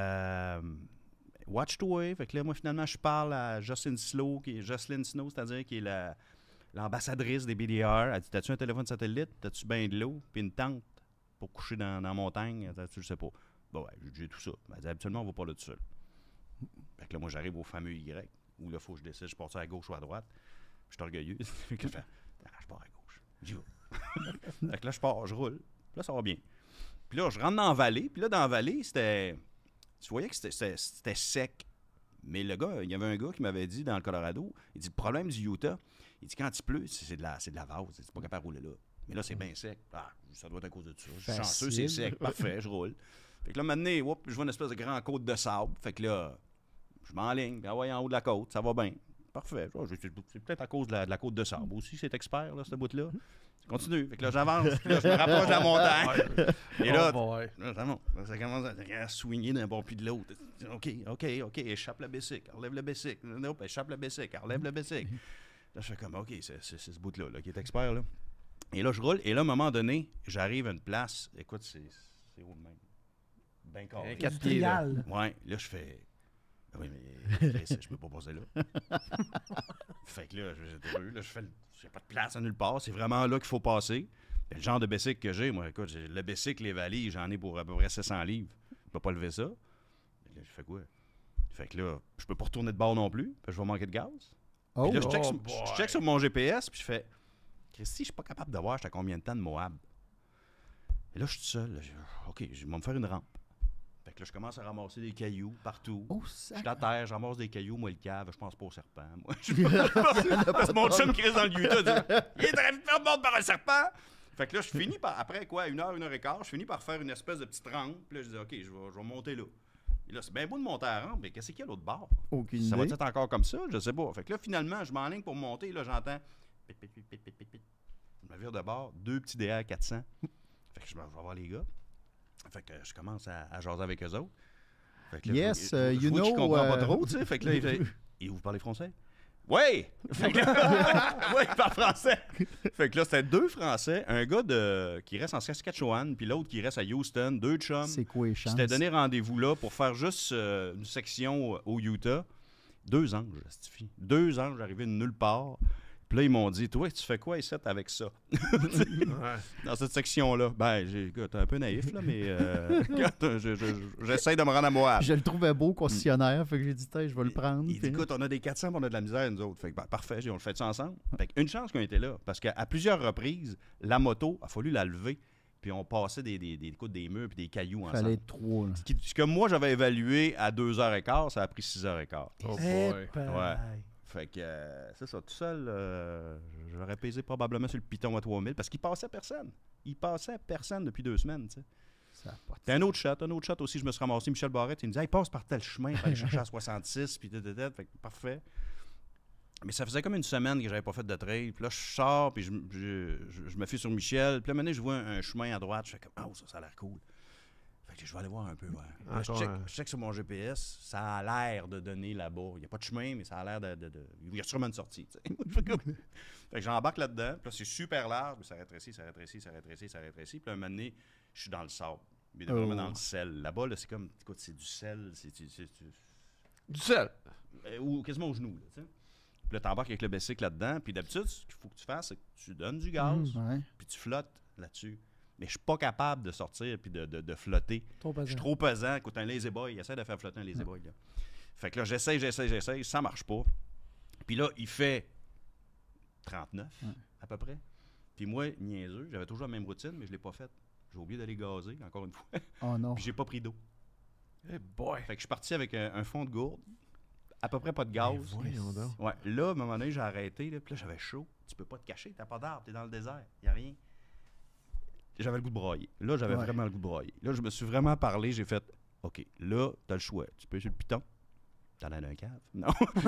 Watch the way. Fait que là, moi, finalement, je parle à Jocelyn Snow, c'est-à-dire qui est l'ambassadrice des BDR. Elle dit, t'as-tu un téléphone satellite? T'as-tu bien de l'eau? Puis une tente pour coucher dans la montagne? Tu le sais pas. Bon, ouais, j'ai tout ça. Elle dit, habituellement, on va pas là tout seul. Fait que là, moi, j'arrive au fameux Y, où là, il faut que je décide, je pars à gauche ou à droite. Je suis orgueilleux. Fait que je fais, je pars à gauche. J'y vais. Fait que là, je pars, je roule. Puis là, ça va bien. Puis là, je rentre dans la vallée. Puis là, dans la vallée, c'était... Tu voyais que c'était sec. Mais le gars, il y avait un gars qui m'avait dit dans le Colorado, il dit, le problème du Utah, il dit, quand il pleut, c'est de la vase. C'est pas capable de rouler là. Mais là, c'est bien sec. Ah, ça doit être à cause de ça. Je suis chanceux, c'est sec. Parfait, je roule. Fait que là, maintenant, je vois une espèce de grand côte de sable. Fait que là, je m'enligne. Puis, en haut de la côte, ça va bien. Parfait. C'est peut-être à cause de la côte de sable aussi, c'est expert, là, ce bout-là. Continue. Fait que là, j'avance. Puis là, je me rapproche de la montagne. Et là, ça commence à swinguer d'un bon puis de l'autre. OK. Échappe le bicycle. Enlève le bicycle. Non, échappe le bicycle. Enlève le bicycle. Là, je fais comme, OK, c'est ce bout-là là, qui est expert. Là. Et là, je roule. Et là, à un moment donné, j'arrive à une place. Écoute, c'est haut de même. Ben carré. 4 pieds. Ouais. Là, je fais... Oui, mais je peux pas passer là. Fait que là, je fais j'ai pas de place à nulle part. C'est vraiment là qu'il faut passer. Le genre de bicycle que j'ai, moi, écoute, le bicycle, les valises, j'en ai pour à peu près 700 livres. Je peux pas lever ça. Là, je fais quoi? Fait que là, je peux pas retourner de bord non plus, parce que je vais manquer de gaz. Oh, Puis là, je check sur mon GPS, puis je fais, Christy, je suis pas capable de voir j'étais à combien de temps de Moab. Et là, je suis tout seul. Là, OK, je vais me faire une rampe. Fait que là, je commence à ramasser des cailloux partout. Oh, je suis à terre, je ramasse des cailloux, moi, le cave, je pense pas au serpent. Moi, parce que mon chum qui reste dans le Utah dit « Il est très vite fait mordre par un serpent! » Fait que là, je finis par, après quoi, 1h et quart, je finis par faire une espèce de petite rampe. Puis là, je dis « OK, je vais monter là. » Et là, c'est bien beau de monter à la rampe, mais qu'est-ce qu'il y a à l'autre bord? Aucune Ça va idée. être encore comme ça? Je sais pas. Fait que là, finalement, je m'enligne pour monter. Là, j'entends pit, pit, pit, pit, pit, pit, pit. Je me vire de bord, 2 petits DR 400. Fait que je vais voir les gars. Fait que je commence à jaser avec eux autres. Fait que là, Yes, je vois qu'ils comprennent pas trop, tu sais. Fait que là, il fait « Et vous parlez français? » Oui! Fait que oui, il parle français. Fait que là, c'était 2 Français, un gars qui reste en Saskatchewan, puis l'autre qui reste à Houston, 2 chums. C'est quoi les chances? C'était donné rendez-vous là pour faire juste une section au Utah. 2 anges, justifie. 2 anges arrivés de nulle part. Puis là, ils m'ont dit, toi, tu fais quoi ici avec ça? Dans cette section-là. Ben, t'es un peu naïf, là, mais j'essaie de me rendre à Moab. Je le trouvais beau, concessionnaire, fait que j'ai dit, je vais le prendre. Il dit, écoute, on a des 400, on a de la misère, nous autres. Fait que, ben, parfait, on le fait ça ensemble. Fait qu'une chance qu'on était là, parce qu'à plusieurs reprises, la moto, il a fallu la lever, puis on passait des murs puis des cailloux ensemble. Fallait être 3, là. Ce que moi, j'avais évalué à 2h15, ça a pris 6h15. Oh Eh, boy. Ouais. Fait que, c'est ça, tout seul, j'aurais pesé probablement sur le piton à 3000 parce qu'il passait personne. Il passait personne depuis 2 semaines, tu sais. Ça a pas de Puis un autre shot aussi, je me suis ramassé. Michel Barrette, il me dit, hey, passe par tel chemin, pour aller chercher à 66, puis fait que parfait. Mais ça faisait comme une semaine que j'avais pas fait de trail. Puis là, je sors, puis je me fie sur Michel. Puis là, maintenant, je vois un chemin à droite, je fais comme, oh, ça a l'air cool. Fait que je vais aller voir un peu. Ouais. Je check sur mon GPS, ça a l'air de donner là-bas. Il n'y a pas de chemin, mais ça a l'air de... Il y a sûrement une sortie. Fait que j'embarque là-dedans, puis là, c'est super large, puis ça rétrécit. Puis là, un moment donné, je suis dans le sable. Mais vraiment dans le sel. Là-bas, là, c'est comme, écoute, c'est du sel. Du sel. Ou quasiment au genou, là, tu sais. Puis là, t'embarques avec le bicycle là-dedans, puis d'habitude, ce qu'il faut que tu fasses, c'est que tu donnes du gaz, puis tu flottes là-dessus. Mais je suis pas capable de sortir puis de flotter. Je suis trop pesant. Écoute, un lazy boy, il essaie de faire flotter un lazy boy. Là. Fait que là, j'essaie, ça marche pas. Puis là, il fait 39 à peu près. Puis moi, niaiseux, j'avais toujours la même routine, mais je l'ai pas faite. J'ai oublié d'aller gazer, encore une fois. Oh non. Puis j'ai pas pris d'eau. Eh boy. Fait que je suis parti avec un fond de gourde, à peu près pas de gaz. Voyons donc. Ouais, là, à un moment donné, j'ai arrêté, là, puis là, j'avais chaud. Tu peux pas te cacher, t'as pas d'arbre, t'es dans le désert, y a rien. J'avais le goût de brailler. Là, j'avais vraiment le goût de brailler. Là, je me suis vraiment parlé. J'ai fait, OK, là, t'as le choix. Tu peux sur le piton. T'en as un cave. Non.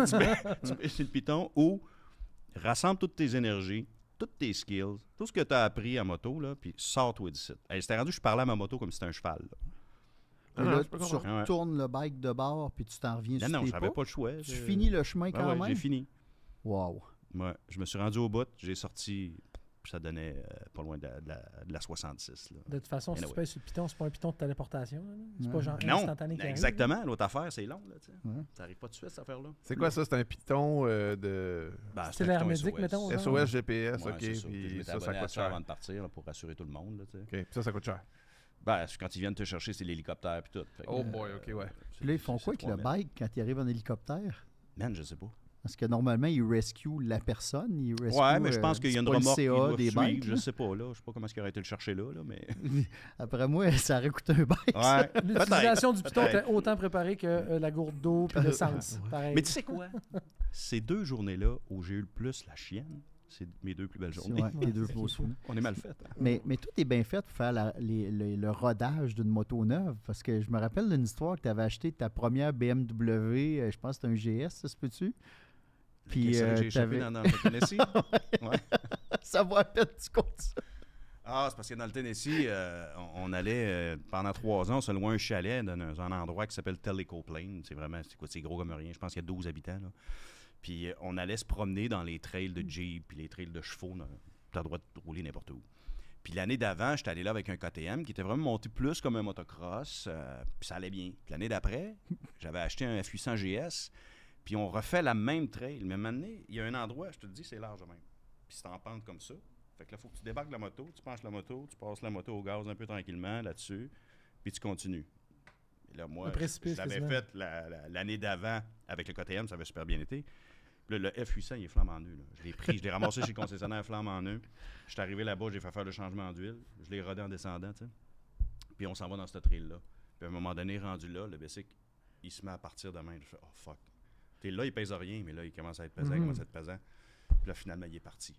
tu peux sur le piton ou rassemble toutes tes énergies, toutes tes skills, tout ce que t'as appris à moto, là, puis sors-toi d'ici. Hey, c'était rendu, je parlais à ma moto comme si c'était un cheval. Là. Et là, tu retournes le bike de bord, puis tu t'en reviens sur tes pas. Non, j'avais pas le choix. Tu finis le chemin quand même? J'ai fini. Wow. Ouais, je me suis rendu au bout. J'ai sorti... Ça donnait pas loin de la 66. Là. De toute façon, si tu payes sur le piton, c'est pas un piton de téléportation. C'est pas genre non, instantané. Exactement. L'autre affaire, c'est long. Là, ça n'arrive pas tout de suite, cette affaire-là. C'est quoi ça? C'est un piton de... c'est l'hermétique, mettons. SOS, GPS, ouais, OK. Puis ça coûte cher avant de partir là, pour rassurer tout le monde. Là, OK, puis ça coûte cher. Ben, quand ils viennent te chercher, c'est l'hélicoptère puis tout. Oh boy, OK, ouais. Puis là, ils font quoi avec le bike quand ils arrivent en hélicoptère? Man, je sais pas. Parce que normalement, ils rescuent la personne. Ils rescuent, ouais, mais je pense qu'il y a une remorque qui doit des suivre. bikes, je sais pas, là. Je sais pas comment est-ce qu'il aurait été le chercher là, mais... Après moi, ça aurait coûté un bike. Ouais, l'utilisation du piton était autant préparée que la gourde d'eau et l'essence. Mais tu sais quoi? Ces 2 journées-là où j'ai eu le plus la chienne, c'est mes 2 plus belles journées. Ouais, les 2 beaux souvenirs. On est mal fait. Hein? Mais tout est bien fait pour faire le rodage d'une moto neuve. Parce que je me rappelle d'une histoire que tu avais acheté ta première BMW, je pense que c'était un GS, ça se peut-tu? Puis j'ai échappé dans le Tennessee. Ouais. Ça va à peine, tu comptes ça. Ah, c'est parce que dans le Tennessee, on allait, pendant 3 ans, on se louait un chalet dans un endroit qui s'appelle Tellico Plain. C'est vraiment, c'est gros comme rien. Je pense qu'il y a 12 habitants. Là. Puis on allait se promener dans les trails de Jeep puis les trails de chevaux. Tu as le droit de rouler n'importe où. Puis l'année d'avant, j'étais allé là avec un KTM qui était vraiment monté plus comme un motocross. Puis ça allait bien. Puis l'année d'après, j'avais acheté un F800 GS. Puis on refait la même trail. Mais maintenant, il y a un endroit, je te le dis, c'est large même. Puis c'est en pente comme ça. Fait que là, il faut que tu débarques de la moto, tu penches la moto, tu passes la moto au gaz un peu tranquillement là-dessus, puis tu continues. Et là, moi, je l'avais fait l'année d'avant avec le KTM, ça avait super bien été. Puis là, le F800, il est flambe en nœud. Je l'ai pris, je l'ai ramassé chez le concessionnaire flambe en nœud. Je suis arrivé là-bas, j'ai fait faire le changement d'huile. Je l'ai rodé en descendant, tu sais. Puis on s'en va dans cette trail-là. Puis à un moment donné, rendu là, le Bessic, il se met à partir de main. Je fais, oh fuck. T'es là, il pèse rien, mais là, il commence à être pesant, il commence à être pesant. Puis là, finalement, il est parti.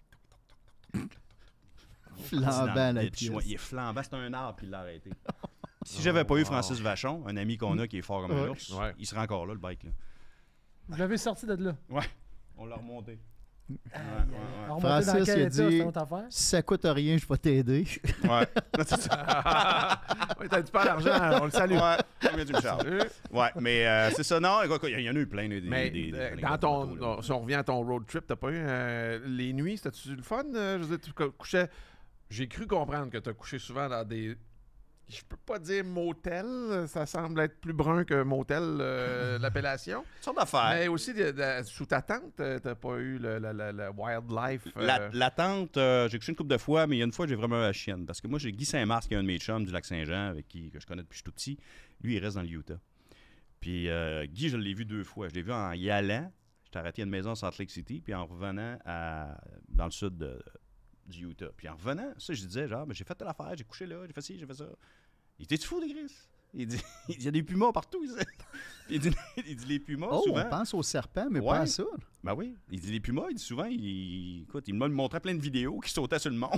Flambant, la pièce. Il est flambant, c'est un arbre, puis il l'a arrêté. Si j'avais pas eu Francis Vachon, un ami qu'on a qui est fort comme un ours, il serait encore là, le bike. Là. Vous l'avez sorti de là? Ouais, on l'a remonté. Francis, il a dit, si ça coûte rien, je vais t'aider. Ouais. T'as du pas d'argent, on le salue. Ouais, combien tu me charges? Ouais, mais c'est ça. Non, il y en a eu plein. Mais si on revient à ton road trip, t'as pas eu les nuits, c'était-tu le fun? Je veux dire, tu couchais... J'ai cru comprendre que tu as couché souvent dans des... Je peux pas dire motel, ça semble être plus brun que motel, l'appellation. Une sorte d'affaire. Mais aussi, sous ta tente, t'as pas eu le wildlife. La tente, j'ai couché une couple de fois, mais il y a une fois, j'ai vraiment eu la chienne. Parce que moi, j'ai Guy Saint-Mars, qui est un de mes chums du Lac-Saint-Jean, que je connais depuis que je suis tout petit. Lui, il reste dans le Utah. Puis Guy, je l'ai vu 2 fois. Je l'ai vu en y allant. J'étais arrêté à une maison à Salt Lake City, puis en revenant dans le sud du Utah. Puis en revenant, ça, je disais, genre, j'ai fait telle affaire, j'ai couché là, j'ai fait ci, j'ai fait ça. Il était-tu fou, de Gris? Il dit, il y a des pumas partout, ici. Il dit, les pumas, souvent... on pense aux serpents, mais pas à ça. Ben oui. Il dit, les pumas, il dit souvent, écoute, il me montrait plein de vidéos qui sautaient sur le monde.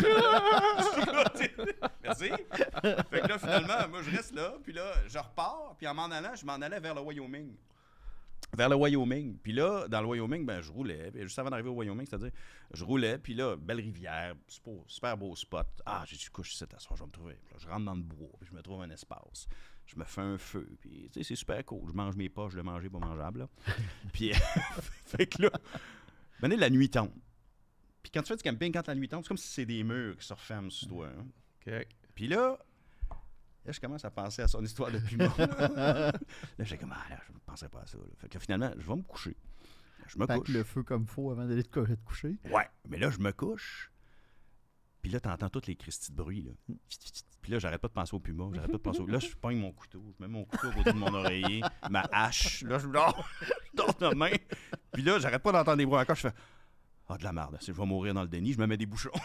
Merci. Fait que là, finalement, moi, je reste là, puis là, je repars, puis en m'en allant, je m'en allais vers le Wyoming. Puis là, dans le Wyoming, ben, je roulais. Puis juste avant d'arriver au Wyoming, c'est-à-dire, je roulais. Puis là, belle rivière, super beau spot. Ah, j'ai dit, couche ici, je vais me trouver. Puis là, je rentre dans le bois, puis je me trouve un espace. Je me fais un feu, puis tu sais, c'est super cool. Je mange mes poches, je le manger, pas mangeable, là. Puis, fait que là, la nuit tombe. Puis quand tu fais du camping, quand la nuit tombe, c'est comme si c'est des murs qui se referment sur toi. Hein. OK. Puis là, je commence à penser à son histoire de puma. Là, j'ai comme, je ne pensais pas à ça. Là. Fait que là, finalement, je vais me coucher. Je me couche. Le feu comme faux avant d'aller te coucher. Ouais, mais là, je me couche. Puis là, tu entends tous les cristis de bruit. Là. Puis là, j'arrête pas de penser au puma. Là, je pogne mon couteau. Je mets mon couteau au côté de mon oreiller, ma hache. Là, je dors de main. Puis là, j'arrête pas d'entendre des bruits encore. Je fais, de la merde. Je vais mourir dans le déni. Je me mets des bouchons.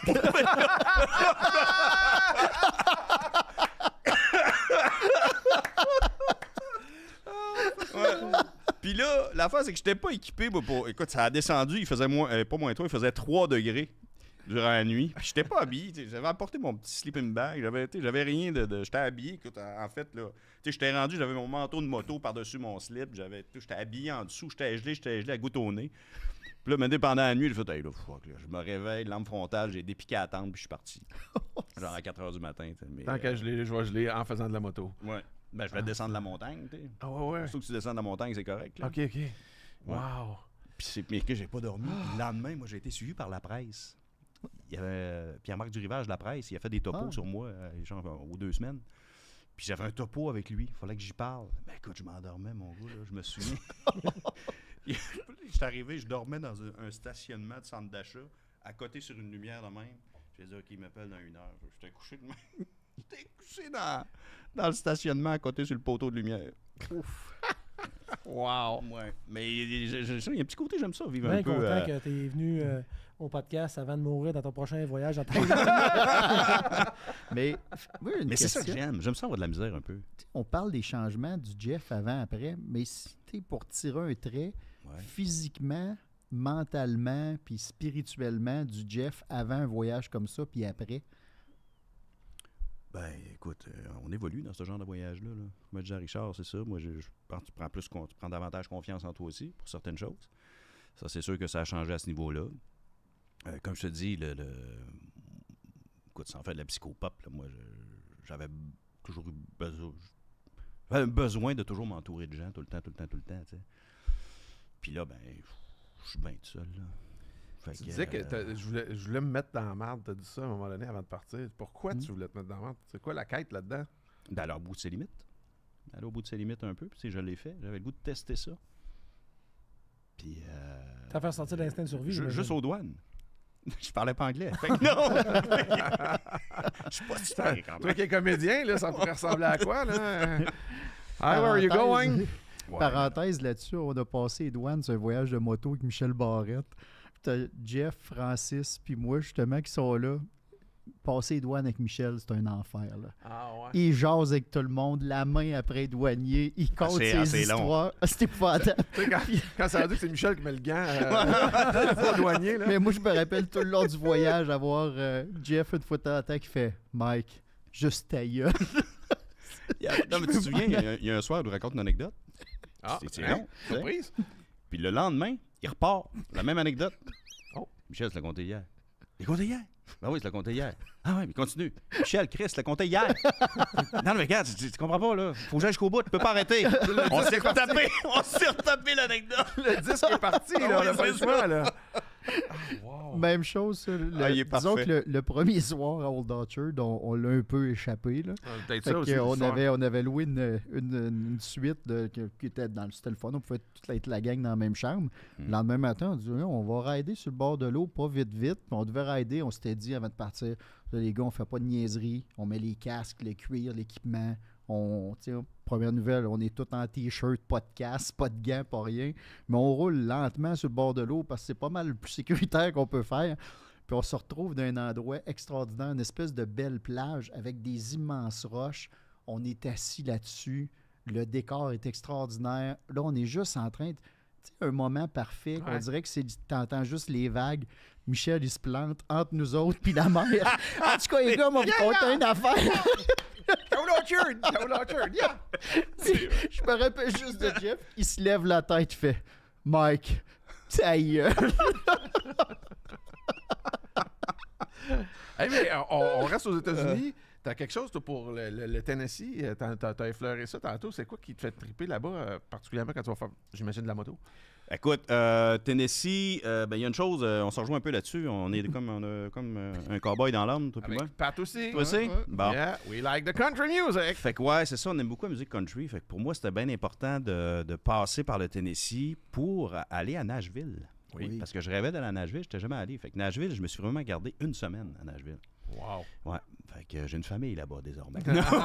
Puis là, l'affaire, c'est que j'étais pas équipé pour... Écoute, ça a descendu, il faisait pas moins 3, il faisait 3 degrés durant la nuit. Puis j'étais pas habillé, j'avais apporté mon petit sleeping bag, j'avais rien de... J'étais habillé, écoute, en fait, là... J'étais rendu, j'avais mon manteau de moto par-dessus mon slip, j'étais habillé en dessous, j'étais gelé à goutte au nez. Puis là, pendant la nuit, j'ai fait, hey, là, fuck, là, je me réveille, lampe frontale, j'ai dépiqué à la tente, puis je suis parti. Genre à 4 h du matin. Mais, tant que je vais geler en faisant de la moto. Ouais. Ben, je vais descendre la montagne, tu sais. Ah ouais. Surtout que tu descends de la montagne, c'est correct. Là. OK. Wow. Mais que j'ai pas dormi. Le lendemain, moi, j'ai été suivi par la presse. Il y avait Pierre-Marc Durivage de la presse. Il a fait des topos sur moi, genre, aux 2 semaines. Puis j'avais un topo avec lui. Il fallait que j'y parle. Ben écoute, je m'endormais, mon gars. Là. Je me souviens. J'étais arrivé, je dormais dans un stationnement de centre d'achat, à côté sur une lumière de même. J'ai dit, OK, il m'appelle dans 1 heure. J'étais couché de même. J'étais couché dans le stationnement à côté sur le poteau de lumière. Ouf! Wow! Ouais. Mais il y a un petit côté, j'aime ça, vivre bien un peu... content que tu es venu au podcast avant de mourir dans ton prochain voyage en Mais c'est ça que j'aime. J'aime ça avoir de la misère un peu. On parle des changements du Jeff avant-après, mais si t'es pour tirer un trait, physiquement, mentalement, puis spirituellement, du Jeff avant un voyage comme ça, puis après... Ben, écoute, on évolue dans ce genre de voyage-là. Là. Comme disait Richard, c'est ça. Moi, je pense que tu prends davantage confiance en toi aussi pour certaines choses. Ça, c'est sûr que ça a changé à ce niveau-là. Comme je te dis, écoute, sans faire de la psychopop, là, moi, j'avais toujours eu besoin de toujours m'entourer de gens tout le temps, tu sais. Puis là, ben, je suis bien tout seul, là. Tu disais que je voulais me mettre dans la merde, t'as dit ça à un moment donné avant de partir. Pourquoi tu voulais te mettre dans la merde? C'est quoi la quête là-dedans? D'aller au bout de ses limites. D'aller au bout de ses limites un peu, puis je l'ai fait. J'avais le goût de tester ça. Puis... T'as fait sortir l'instinct de survie. Juste aux douanes. Je parlais pas anglais. Fait que non! Je suis pas super quand même. Toi qui es comédien, là, ça pourrait ressembler à quoi, là? Hi, where are you going? Parenthèse là-dessus, on a passé les douanes sur un voyage de moto avec Michel Barrette. T'as Jeff, Francis, puis moi, justement, qui sont là. Passer les douanes avec Michel, c'est un enfer. Là. Ah ouais. Il jase avec tout le monde, la main après le douanier, il compte ses histoires. C'était épouvantable. Tu sais, quand ça veut dire que c'est Michel qui met le gant au douanier, là. Mais moi, je me rappelle tout le long du voyage avoir Jeff une fois de temps en temps qui fait « Mike, juste ta gueule. » Non, mais tu te souviens, il y a un soir où il raconte une anecdote. Ah, c'est long. Surprise. Puis le lendemain, il repart. La même anecdote. Oh. Michel, tu l'as compté hier. Il l'a compté hier? Ben oui, tu l'as compté hier. Ah oui, mais continue. Michel, Chris, tu l'as compté hier. Non, mais regarde, tu comprends pas, là. Faut que j'aille jusqu'au bout, tu peux pas arrêter. On s'est retapé l'anecdote. Le disque est parti, là, on a pas le choix, là. Wow. Même chose, ça, il est disons parfait. que le premier soir à Old Orchard, on l'a un peu échappé. Là. Peut-être Fait ça aussi. on avait loué une suite qui était dans le téléphone. On pouvait toute être la gang dans la même chambre. Le lendemain matin, on dit on va rider sur le bord de l'eau, pas vite. Puis on devait rider. On s'était dit avant de partir, là, les gars, on fait pas de niaiserie. On met les casques, le cuir, l'équipement. Première nouvelle, on est tous en T-shirt, pas de casque, pas de gants, pas rien. Mais on roule lentement sur le bord de l'eau parce que c'est pas mal le plus sécuritaire qu'on peut faire. Puis on se retrouve dans un endroit extraordinaire, une espèce de belle plage avec des immenses roches. On est assis là-dessus. Le décor est extraordinaire. Là, on est juste en train de... un moment parfait. Ouais. On dirait que t'entends juste les vagues. Michel, il se plante entre nous autres puis la mer. En tout cas, les gars m'ont raconté une affaire. Old Orchard, yeah! Je me rappelle juste de Jeff. Il se lève la tête, fait « Mike, ta gueule! » Hey, mais on reste aux États-Unis. T'as quelque chose, toi, pour le Tennessee? T'as effleuré ça tantôt. C'est quoi qui te fait triper là-bas, particulièrement quand tu vas faire, j'imagine, de la moto? Écoute, Tennessee, il y a une chose, on se rejoint un peu là-dessus. On est comme un cowboy dans l'âme, toi puis moi. Pat aussi. Toi aussi? Bon. Yeah, we like the country music. Fait que ouais, c'est ça, on aime beaucoup la musique country. Fait que pour moi, c'était bien important de passer par le Tennessee pour aller à Nashville. Oui. Parce que je rêvais d'aller à Nashville, je n'étais jamais allé. Fait que Nashville, je me suis vraiment gardé une semaine à Nashville. Wow. Ouais. Fait que j'ai une famille là-bas désormais.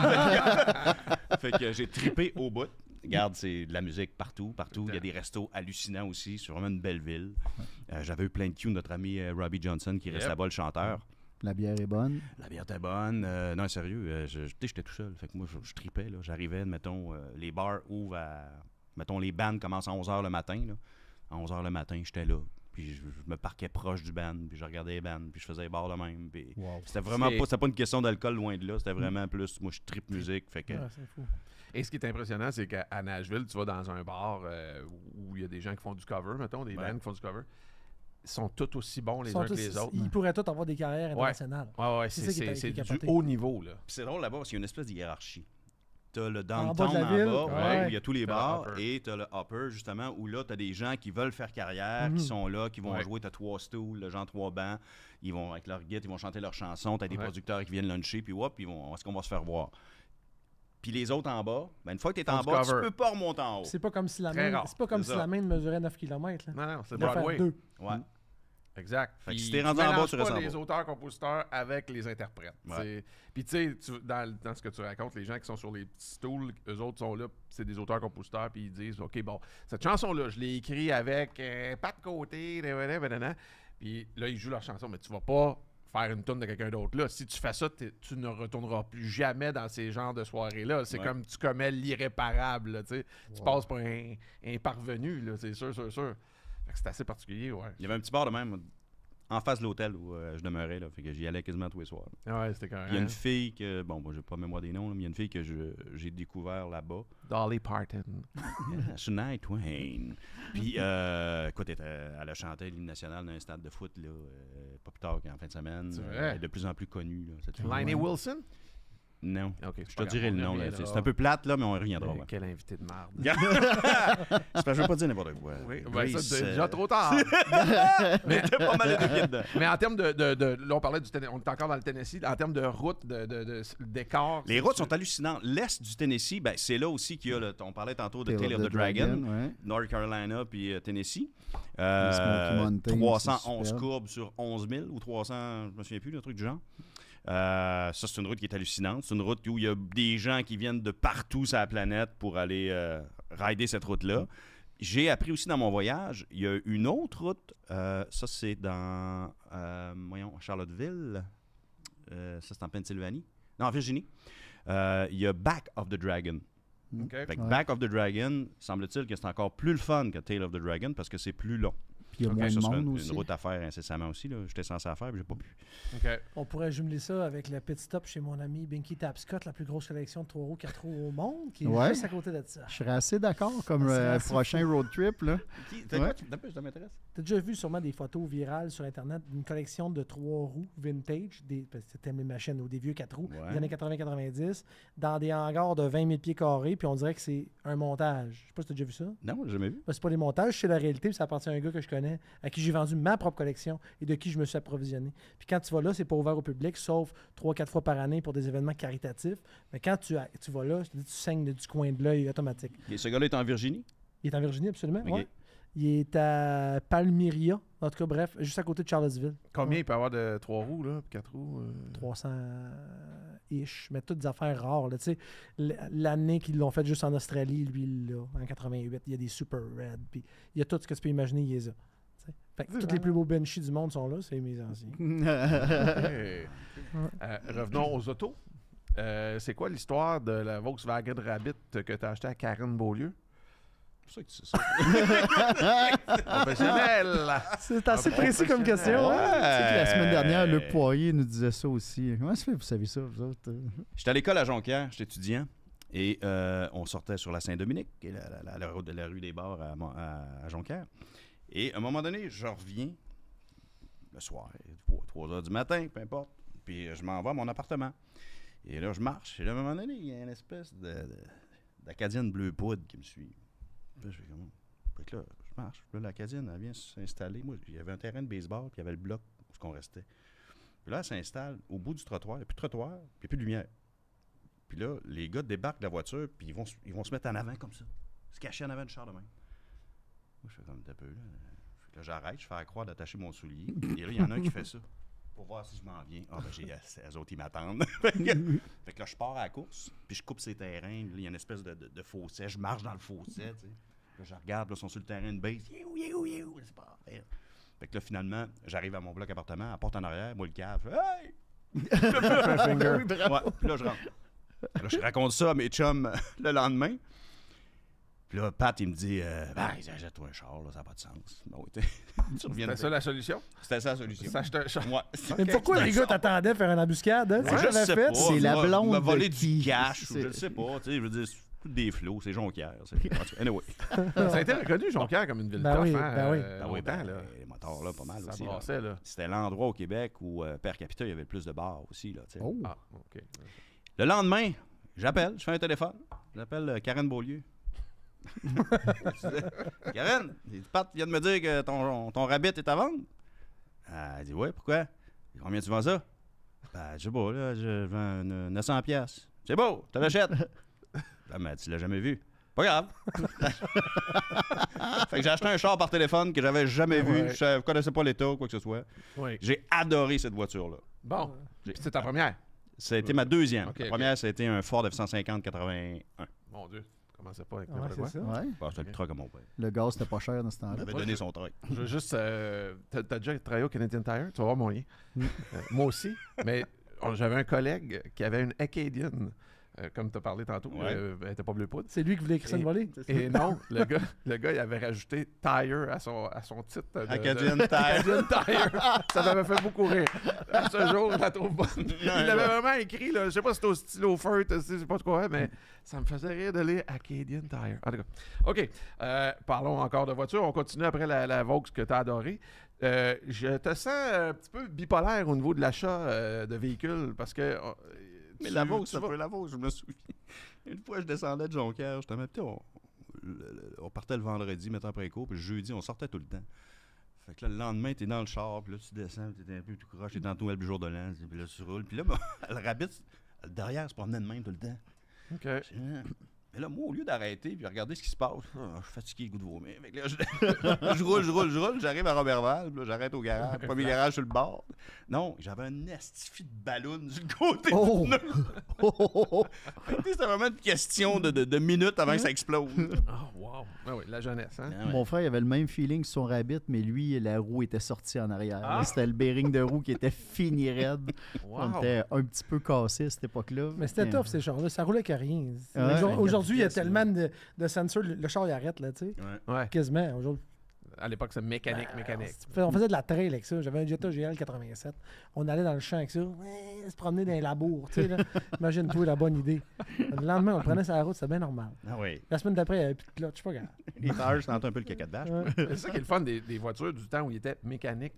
Fait que j'ai trippé au bout. Regarde, c'est de la musique partout. Il y a des restos hallucinants aussi. C'est vraiment une belle ville. J'avais eu plein de cues de notre ami Robbie Johnson qui reste là-bas, le chanteur. La bière est bonne. La bière était bonne. Non, sérieux, j'étais tout seul. Fait que moi, je tripais. Là. J'arrivais, mettons, les bars ouvrent à... Mettons, les bands commencent à 11h le matin. Là. À 11h le matin, j'étais là. Puis je me parquais proche du band, puis je regardais les bands, puis je faisais les bars de même. Puis c'était vraiment pas une question d'alcool loin de là. C'était vraiment plus... Moi, je trippe musique. Fait que... c'est fou. Et ce qui est impressionnant, c'est qu'à Nashville, tu vas dans un bar où il y a des gens qui font du cover, mettons, des bands qui font du cover. Ils sont tous aussi bons les uns que les autres. Ils pourraient tous avoir des carrières internationales. Ouais, c'est du haut niveau. Là. Puis c'est drôle là-bas parce qu'il y a une espèce de hiérarchie. T'as le downtown en bas, où il y a tous les bars, et t'as le upper, justement, où là, t'as des gens qui veulent faire carrière, qui sont là, qui vont jouer, t'as 3 stools, le genre 3 bancs, ils vont, avec leur guide, ils vont chanter leurs chansons, t'as des producteurs qui viennent luncher, puis est-ce qu'on va se faire voir? Puis les autres en bas, une fois que t'es en bas, tu peux pas remonter en haut. C'est pas comme si la main mesurait 9 km. Non, c'est Broadway. Ouais. Exact. Fait que si t'es rendu en bas, tu restes en bas. Les auteurs-compositeurs avec les interprètes. Ouais. Puis tu sais, dans ce que tu racontes, les gens qui sont sur les petits stools, eux autres sont là, c'est des auteurs-compositeurs, puis ils disent, OK, bon, cette chanson-là, je l'ai écrite avec pas de côté, puis là, ils jouent leur chanson, mais tu vas pas faire une tonne de quelqu'un d'autre là. Si tu fais ça, tu ne retourneras plus jamais dans ces genres de soirées-là. C'est comme tu commets l'irréparable, tu sais. Tu passes pour un parvenu, là, c'est sûr. C'est assez particulier, ouais. Il y avait un petit bar de même en face de l'hôtel où je demeurais, là. Fait que j'y allais quasiment tous les soirs. Ouais, c'était correct. Il y a une fille que, bon, moi, j'ai pas mémoire des noms, là, mais il y a une fille que j'ai découvert là-bas. Dolly Parton. Shania Twain. Puis, écoute, elle a chanté l'hymne national d'un stade de foot, là, pas plus tard qu'en fin de semaine. Elle est de plus en plus connue, là, cette fille. Lainey Wilson? Non. Okay, je te dirai le nom. C'est un peu plate, là, mais on reviendra. Quel invité de merde. C'est pas, je veux pas dire n'importe quoi. Oui, c'est déjà trop tard. Mais t'as pas mal de pieds dedans. Mais en termes de là, on parlait du Tennessee, on est encore dans le Tennessee. En termes de route, de décor. Les routes sont hallucinantes. L'est du Tennessee, ben, c'est là aussi qu'il y a, on parlait tantôt de Tale of the Dragon, North Carolina puis Tennessee. 311 courbes sur 11 000 ou 300, je me souviens plus, un truc du genre. Ça, c'est une route qui est hallucinante. C'est une route où il y a des gens qui viennent de partout sur la planète pour aller rider cette route-là. J'ai appris aussi dans mon voyage, il y a une autre route. Ça, c'est dans Charlottesville. Ça, c'est en Pennsylvanie. Non, en Virginie. Il y a Back of the Dragon. Okay. Back of the Dragon, semble-t-il que c'est encore plus le fun que Tale of the Dragon parce que c'est plus long. Il y a moins de monde aussi. Une route à faire incessamment aussi. J'étais censé la faire, mais j'ai pas pu. Okay. On pourrait jumeler ça avec le pit stop chez mon ami Binky Tapscott, la plus grosse collection de 3 roues, 4 roues au monde, qui est juste à côté de ça. Je serais assez d'accord comme prochain road trip. Là. Ça m'intéresse. Tu as déjà vu sûrement des photos virales sur Internet d'une collection de 3 roues vintage, c'était les machines ou des vieux 4 roues, des années 80-90, dans des hangars de 20 000 pieds carrés, puis on dirait que c'est un montage. Je sais pas si tu as déjà vu ça. Non, j'ai jamais vu. C'est pas des montages, c'est la réalité, puis ça appartient à un gars que je connais, à qui j'ai vendu ma propre collection et de qui je me suis approvisionné. Puis quand tu vas là, c'est pas ouvert au public, sauf 3-4 fois par année pour des événements caritatifs. Mais quand tu vas là, tu saignes du coin de l'œil automatique. Et ce gars-là est en Virginie? Il est en Virginie, absolument, okay. Oui. Il est à Palmyra, en tout cas, bref, juste à côté de Charlottesville. Combien il peut y avoir de 3 roues, là, 4 roues? 300-ish, mais toutes des affaires rares. Là, l'année qu'ils l'ont fait juste en Australie, lui, là, en 88, il y a des Super Red, puis il y a tout ce que tu peux imaginer, il y a ça. Fait que tous les plus beaux Benchy du monde sont là, c'est mes anciens. Revenons aux autos. C'est quoi l'histoire de la Volkswagen Rabbit que tu as acheté à Karen Beaulieu? C'est pour ça que tu sais ça. Professionnel! C'est assez précis comme question. Ouais. Tu sais que la semaine dernière, Luc Poirier nous disait ça aussi. Comment ça fait que vous savez ça, vous autres? J'étais à l'école à Jonquière, j'étais étudiant. Et on sortait sur la Saint-Dominique, qui est la rue des Bars à Jonquière. Et à un moment donné, je reviens le soir, 3 heures du matin, peu importe. Puis je m'en vais à mon appartement. Et là, je marche. Et là, à un moment donné, il y a une espèce d'Acadienne bleu poudre qui me suit. Puis là, je fais comment? Fait que là, je marche. Puis là, l'Acadienne, elle vient s'installer. Moi, il y avait un terrain de baseball, puis il y avait le bloc où on restait. Puis là, elle s'installe au bout du trottoir. Il n'y a plus de trottoir, puis il n'y a plus de lumière. Puis là, les gars débarquent de la voiture, puis ils vont se mettre en avant comme ça. Se cacher en avant du char de même. Moi, je fais comme un peu. Là, j'arrête, je fais à croire d'attacher mon soulier. Et là, il y en a un qui fait ça. Pour voir si je m'en viens. Ah, ben, eux autres, ils m'attendent. Fait que là, je pars à la course, puis je coupe ces terrains. Là, il y a une espèce de fossé. Je marche dans le fossé, tu sais. Là, je regarde, là, ils sont sur le terrain de base. C'est pas vrai. Fait que là, finalement, j'arrive à mon bloc appartement, à porte en arrière, moi, le cave. Hey! Ouais, puis là, je rentre. Là, je raconte ça à mes chums le lendemain. Puis là, Pat, il me dit achète-toi un char, là, ça n'a pas de sens. Ben, oui, c'était ça la solution? C'était ça la solution. S'acheter un char. Ouais. Mais pourquoi les gars t'attendaient faire une embuscade? Hein? Je sais pas. C'est la blonde. Il m'a volé du cash, je ne sais pas. Je veux dire, c'est tout des flots, c'est Jonquière. Anyway. Ça a été reconnu, Jonquière, comme une ville tough. Oui, les motards, là, pas mal ça aussi. Brassait, là. C'était l'endroit au Québec où, per capita, il y avait le plus de bars aussi. Là, oh. Ah, OK. Le lendemain, j'appelle, je fais un téléphone. J'appelle Karen Beaulieu. Karen, Pat vient de me dire que ton rabbit est à vendre. Elle dit ouais, pourquoi? Combien tu vends ça? Ben, je sais pas, là, je vends 900$. C'est beau, tu l'achètes. Ben, mais tu l'as jamais vu. Pas grave. Fait que j'ai acheté un char par téléphone que j'avais jamais vu. Je ne connaissais pas l'état ou quoi que ce soit. Oui. J'ai adoré cette voiture-là. Bon. C'est ta première? Ça a été ma deuxième. Okay, la première, ça a été un Ford F-150 81. Mon Dieu. Commençait pas avec c'est ça. Ouais. Bon, c'était le truck à mon père. Le gaz, c'était pas cher dans ce temps-là. Il avait donné son truck. Je veux juste... t'as déjà travaillé au Canadian Tire? Tu vas voir mon lien. Moi aussi. Mais j'avais un collègue qui avait une Acadian. Comme tu as parlé tantôt, elle n'était pas bleu poudre. C'est lui qui voulait écrire ça de voler? Et non, le gars, il avait rajouté Tire à son titre. Acadian Tire. Acadian Tire. Ça m'avait fait beaucoup rire. À ce jour, je la trouve bonne. Il l'avait vraiment écrit, là, je sais pas si c'était au stylo feutre, je sais pas quoi, mais ça me faisait rire de lire Acadian Tire. En tout cas, OK. Parlons encore de voiture. On continue après la Vaux que tu as adorée. Je te sens un petit peu bipolaire au niveau de l'achat de véhicules parce que... Mais la Vosges, ça peut la Vosges, je me souviens. Une fois, je descendais de Jonquière, on partait le vendredi, mettons après cours, puis le jeudi, on sortait tout le temps. Fait que là, le lendemain, t'es dans le char, puis là, tu descends, t'es un peu tout croche, t'es dans ton jour de l'an, puis là, tu roules. Puis là, le rabbit, derrière, se promenait de même tout le temps. OK. Mais là, moi, au lieu d'arrêter puis regarder ce qui se passe, je suis fatigué, le goût de vomir. Fait que là, je roule, j'arrive à Robertval, puis là, j'arrête au garage, premier garage sur le bord. Non, j'avais un estifi de ballon du côté du pneu. C'était vraiment une question de minutes avant que ça explose. Oh, wow. Ah oui, la jeunesse, hein? Mon frère il avait le même feeling sur son rabbit, mais lui, la roue était sortie en arrière. Ah. C'était le bearing de roue qui était fini raide. Wow. On était un petit peu cassé à cette époque-là. Mais c'était tough, ces chars-là. Ça roulait que rien. Ouais. Aujourd'hui, il y a tellement de sensors. Le char, il arrête, là, tu sais. Ouais. Quasiment. Aujourd'hui. À l'époque, c'est mécanique. On faisait de la trail avec ça. J'avais un Jetta GL 87. On allait dans le champ avec ça. Ouais, se promener dans les labours. Tu sais, là. Imagine-toi la bonne idée. Le lendemain, on le prenait sur la route, c'était bien normal. Ah oui. La semaine d'après, il n'y avait plus de clutch. Je sais pas grave. Les tailleurs sentent un peu le caca de vache. Ouais. C'est ça qui est le fun des voitures du temps où il était mécanique.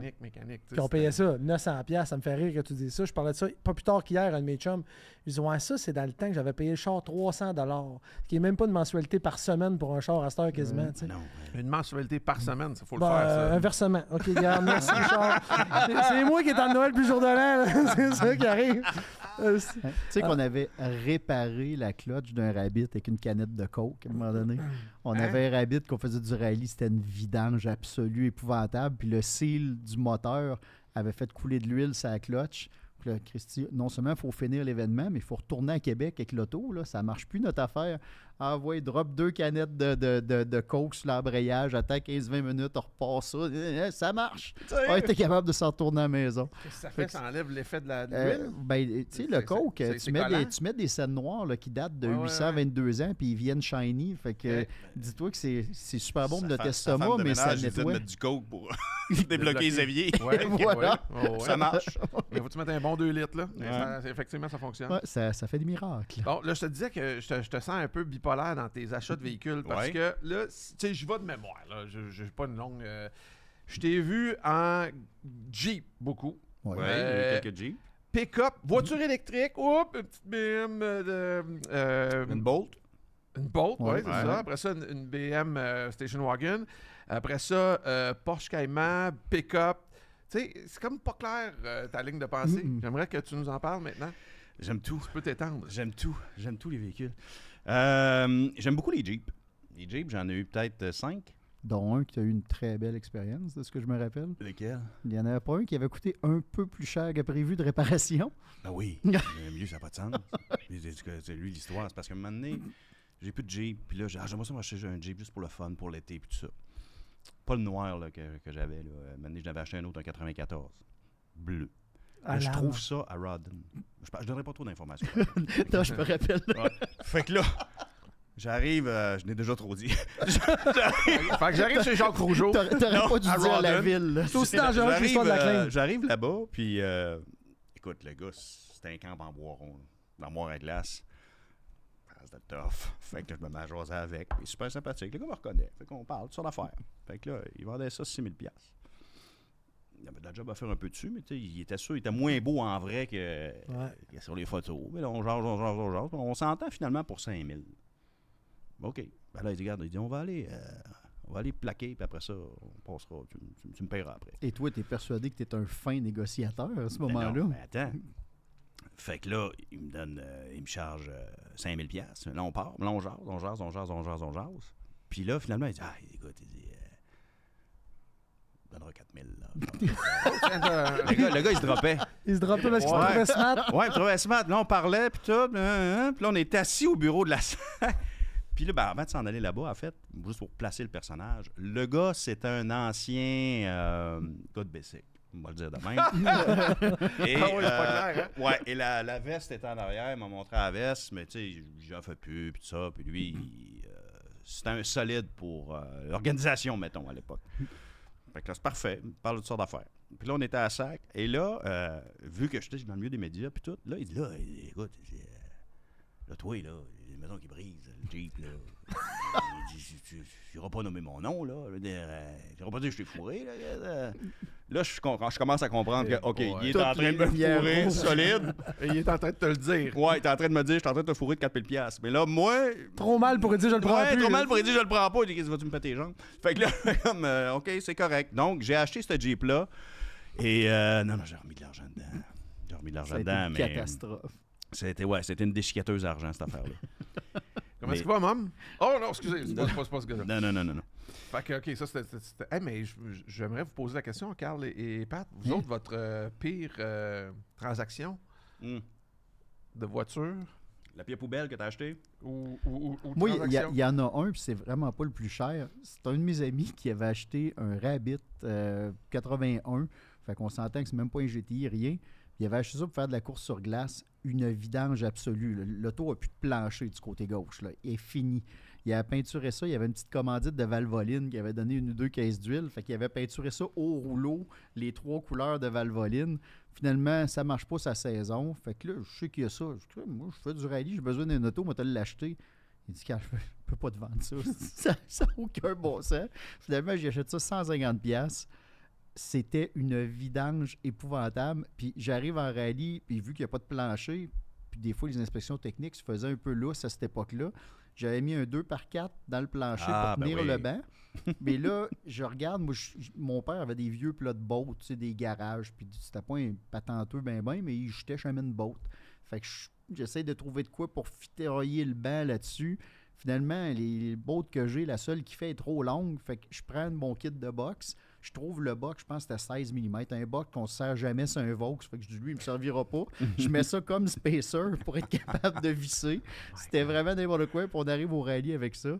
Puis on payait ça 900$. Ça me fait rire que tu dises ça. Je parlais de ça pas plus tard qu'hier, un de mes chums. Je disais, ouais, ça, c'est dans le temps que j'avais payé le char 300$. Ce qui n'est même pas une mensualité par semaine pour un char à cette heure quasiment. Tu sais. Non. Une mensualité par semaine, ça faut le Bon, faire, ça. un versement. OK, regarde, merci, Richard. C'est moi qui est en Noël plus jour de l'an. Là. C'est ça qui arrive. Tu sais qu'on avait réparé la clutch d'un Rabbit avec une canette de coke à un moment donné. On avait un Rabbit qu'on faisait du rallye, c'était une vidange absolue, épouvantable. Puis le seal du moteur avait fait couler de l'huile sur la clutch. Puis là, Christy, non seulement il faut finir l'événement, mais il faut retourner à Québec avec l'auto. Là. Ça ne marche plus notre affaire. Ah ouais, drop 2 canettes de coke sur l'embrayage, attends 15-20 minutes, on repart ça. Ça marche. On était capable de s'en retourner à la maison. Qu'est-ce que ça fait? Ça enlève l'effet de l'huile? Ben, tu sais, le coke, tu mets des scènes noires là, qui datent de 822 ans, puis ils viennent shiny. Fait que dis-toi que c'est super bon pour notre estomac, mais ça nettoie. Mettre du coke pour débloquer les éviers. Voilà. Ça marche. Mais faut-tu mettre un bon 2 litres, là? Effectivement, ça fonctionne. Ouais, ça fait des miracles. Bon, là, je te disais que je te sens un peu bipolaire dans tes achats de véhicules parce que là, tu sais, je vais de mémoire. Je n'ai pas une longue. Je t'ai vu en Jeep beaucoup. Oui, quelques Jeep. Pick-up, voiture électrique, une petite BM une Bolt. Une Bolt, oui, c'est ça. Après ça, une BM Station Wagon. Après ça, Porsche Cayman, pick-up. Tu sais, c'est comme pas clair ta ligne de pensée. J'aimerais que tu nous en parles maintenant. J'aime tout. Tu peux t'étendre. J'aime tous les véhicules. J'aime beaucoup les Jeeps. Les Jeeps, j'en ai eu peut-être 5. Dont un qui a eu une très belle expérience, de ce que je me rappelle. Lesquels? Il n'y en avait pas un qui avait coûté un peu plus cher que prévu de réparation. Ben oui. Mieux, ça n'a pas de sens. C'est lui l'histoire. C'est parce qu'à un moment donné, j'ai plus de Jeep. Puis là, j'aimerais ça m'acheter un Jeep juste pour le fun, pour l'été, puis tout ça. Pas le noir là, que j'avais. Là. À un moment donné, j'en avais acheté un autre, un 94. Bleu. Là, je trouve ça à Rodden. Je donnerai pas trop d'informations. Non, je me rappelle. Ouais. Fait que là, j'arrive, je n'ai déjà trop dit. Fait que j'arrive chez Jacques Rougeau. T'aurais pas dû dire la ville. C'est aussi dangereux que l'histoire de la Klein. J'arrive là-bas, puis écoute, le gars, c'était un camp en bois rond, dans moire à glace. C'était tough. Fait que je me mets à jaser avec. Il est super sympathique. Le gars me reconnaît. Fait qu'on parle sur l'affaire. Fait que là, il vendait ça 6 000$. Il avait de la job à faire un peu dessus, mais il était sûr, il était moins beau en vrai que sur les photos. Mais là, on jase. On s'entend finalement pour 5 000. OK. Ben là, il dit, regarde, on va aller plaquer, puis après ça, on passera. Tu me paieras après. Et toi, tu es persuadé que tu es un fin négociateur à ce moment-là? Non, mais attends. Fait que là, il me charge 5 000$. Là, on part. Là, on jase. Puis là, finalement, il dit, écoute, donnera 4 000. Le gars, il se droppait. Il se droppait parce qu'il se trouvait smart. Ouais, il se trouvait smart. Là, on parlait, puis tout. Puis là, on était assis au bureau de la salle. Puis là, avant de s'en aller là-bas, en fait, juste pour placer le personnage, le gars, c'était un ancien gars de Bessic. On va le dire de même. Et, c'est pas clair, hein? Ouais, et la veste était en arrière. Il m'a montré la veste, mais tu sais, j'en fais plus, puis tout ça. Puis lui, c'était un solide pour l'organisation, mettons, à l'époque. Fait que là, c'est parfait. Il parle de toutes sortes d'affaires. Puis là, on était à Sac. Et là, vu que j'étais dans le milieu des médias, puis tout, là, il dit, écoute, là, toi, là, les maisons qui brisent, le Jeep, là. Tu n'iras pas nommer mon nom, là. Tu n'iras pas dire que je t'ai fourré, là. Là, je commence à comprendre que, OK, il est en train de me fourrer solide. Et il est en train de te le dire. Ouais, il est en train de me dire, je suis en train de te fourrer de 4 000 $. Mais là, moi... Trop mal pour dire, je le prends plus. Trop mal pour dire, je le prends pas. Il dit, vas-tu me péter les jambes? Fait que là, comme, OK, c'est correct. Donc, j'ai acheté ce Jeep-là. Et, non, j'ai remis de l'argent dedans. Ça a été une catastrophe. C'était une déchiqueteuse d'argent, cette affaire-là. Comment est-ce qu'il va, Mom? Oh non, excusez, c'est pas ce gars-là. Non. Fait que, OK, ça, c'était... Hey, mais j'aimerais vous poser la question, Carl et Pat. Vous autres, votre pire transaction de voiture? La pire poubelle que t'as acheté? Ou moi, il y en a un, puis c'est vraiment pas le plus cher. C'est un de mes amis qui avait acheté un Rabbit 81. Fait qu'on s'entend que c'est même pas un GTI, rien. Il avait acheté ça pour faire de la course sur glace. Une vidange absolue. L'auto n'a plus de plancher du côté gauche. Là. Il est fini. Il avait peinturé ça. Il y avait une petite commandite de Valvoline qui avait donné 1 ou 2 caisses d'huile. Fait qu'il avait peinturé ça au rouleau, les 3 couleurs de Valvoline. Finalement, ça ne marche pas sa saison. Fait que là, je sais qu'il y a ça. Je dis, moi, je fais du rallye, j'ai besoin d'une auto, moi, tu l'acheter. Il dit, je ne peux pas te vendre ça. Ça n'a aucun bon sens. Finalement, j'achète ça 150$. C'était une vidange épouvantable. Puis j'arrive en rallye, puis vu qu'il n'y a pas de plancher, puis des fois, les inspections techniques se faisaient un peu lousses à cette époque-là. J'avais mis un 2x4 dans le plancher pour tenir le banc. Mais là, je regarde, moi, mon père avait des vieux plats de bottes, tu sais, des garages, puis c'était pas un patenteux ben, mais il jetait jamais une botte. Fait que j'essaie de trouver de quoi pour fiterailler le banc là-dessus. Finalement, les bottes que j'ai, la seule qui fait est trop longue. Fait que je prends mon kit de boxe. Je trouve le box, je pense que c'était 16 mm. Un box qu'on ne sert jamais sur un Vaux. Fait que je dis, lui, il ne me servira pas. Je mets ça comme spacer pour être capable de visser. C'était vraiment n'importe quoi. Puis on arrive au rallye avec ça.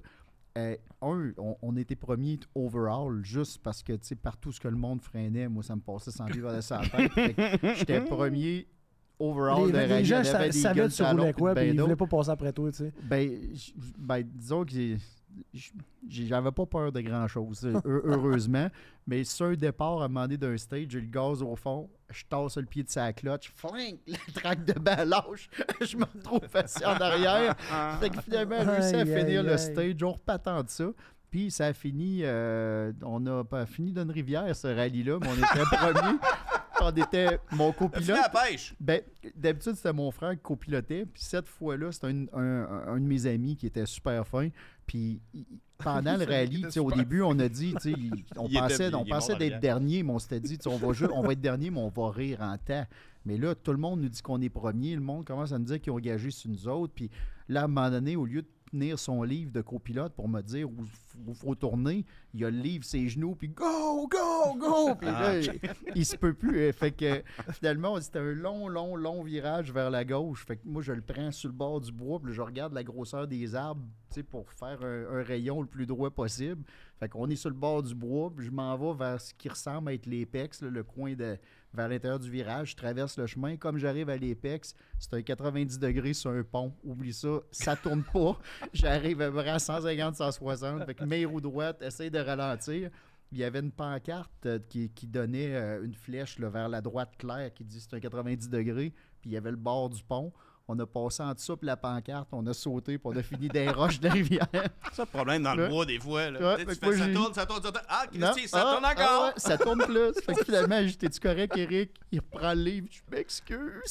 On était premier overall juste parce que, tu sais, partout ce que le monde freinait, moi, ça me passait sans vivre de sa tête. J'étais premier overall de rallye. Les gens savaient tu roulais quoi, puis ils ne voulaient pas passer après toi, tu sais. Ben, disons que j'avais pas peur de grand-chose, heureusement. Mais sur un départ, à demander d'un stage, j'ai le gaz au fond, je tasse le pied de sa clutch, flingue, le track de bain lâche, je me retrouve assis en arrière. Fait que finalement, j'ai réussi à finir le stage, on repatente ça. Puis ça a fini, on n'a pas fini d'une rivière, ce rallye-là, mais on était premier. On était mon copilote. La pêche! Ben, d'habitude, c'était mon frère qui copilotait. Puis cette fois-là, c'était un de mes amis qui était super fin. Puis pendant le rallye, au début, on a dit, on pensait d'être dernier, mais on s'était dit, on va être dernier, mais on va rire en temps. Mais là, tout le monde nous dit qu'on est premier. Le monde commence à nous dire qu'ils ont engagé sur nous autres. Puis là, à un moment donné, au lieu de tenir son livre de copilote pour me dire où il faut tourner, il a le livre ses genoux, puis go, go, go! Puis là, il se peut plus. Fait que finalement, c'était un long virage vers la gauche. Fait que moi, je le prends sur le bord du bois, puis là, je regarde la grosseur des arbres, pour faire un rayon le plus droit possible. Fait qu'on est sur le bord du bois, puis je m'en vais vers ce qui ressemble à être l'Apex, le coin vers l'intérieur du virage. Je traverse le chemin. Comme j'arrive à l'Apex, c'est un 90 degrés sur un pont. Oublie ça tourne pas. J'arrive à 150, 160. Fait que mes roues droites, essaye de ralentir. Il y avait une pancarte qui donnait une flèche là, vers la droite claire qui dit c'est un 90 degrés. Puis il y avait le bord du pont. On a passé en dessous puis la pancarte, on a sauté, puis on a fini des roches de la rivière. C'est le problème dans le bois, des fois. Là. Ouais, ça tourne. Ah, Christy, ça tourne encore! Ça tourne plus. Fait que finalement, t'es-tu correct, Eric? Il reprend le livre, je m'excuse.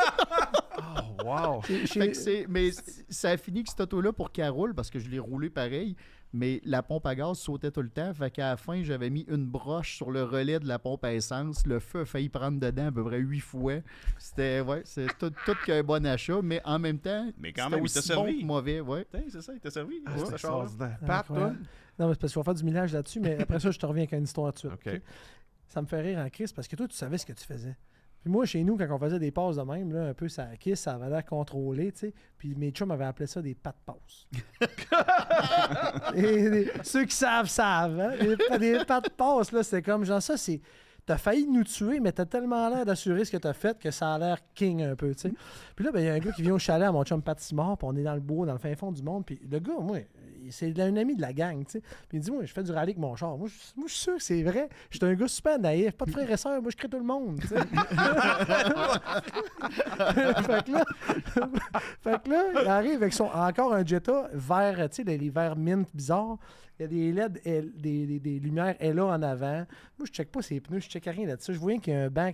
Oh, wow! Mais ça a fini que cette auto-là pour qu'elle roule, parce que je l'ai roulé pareil, mais la pompe à gaz sautait tout le temps. Fait qu'à la fin, j'avais mis une broche sur le relais de la pompe à essence. Le feu a failli prendre dedans à peu près 8 fois. C'est tout qu'un bon achat, mais en même temps, mais quand même, il t'a servi. Bon que mauvais. Ouais. C'est ça, il t'a servi. Pat, toi? Non, mais c'est parce qu'il faut faire du millage là-dessus, mais après ça, je te reviens avec une histoire dessus. Okay. Ça me fait rire en crise parce que toi, tu savais ce que tu faisais. Puis moi, chez nous, quand on faisait des passes de même, là, un peu ça kiss, ça avait l'air contrôlé, tu sais. Puis mes chums avaient appelé ça des pas de passe. Ceux qui savent. Hein? Des pas de passe, là, c'est comme genre ça, c'est. T'as failli nous tuer, mais t'as tellement l'air d'assurer ce que t'as fait que ça a l'air king un peu, tu sais. Puis là, il y a un gars qui vient au chalet à mon chum Pat Simard, puis on est dans le bois, dans le fin fond du monde. Puis le gars, moi, c'est un ami de la gang, tu sais. Puis il dit, moi, je fais du rallye avec mon char. Moi, je suis sûr que c'est vrai. Je suis un gars super naïf, pas de frères et sœurs, moi, je crée tout le monde, tu sais. fait que là, il arrive avec encore un Jetta vert, tu sais, les verts mint bizarres. Il y a des LED, des lumières là en avant. Moi, je check pas ses pneus, je check rien là-dessus. Je vois qu'il y a un banc,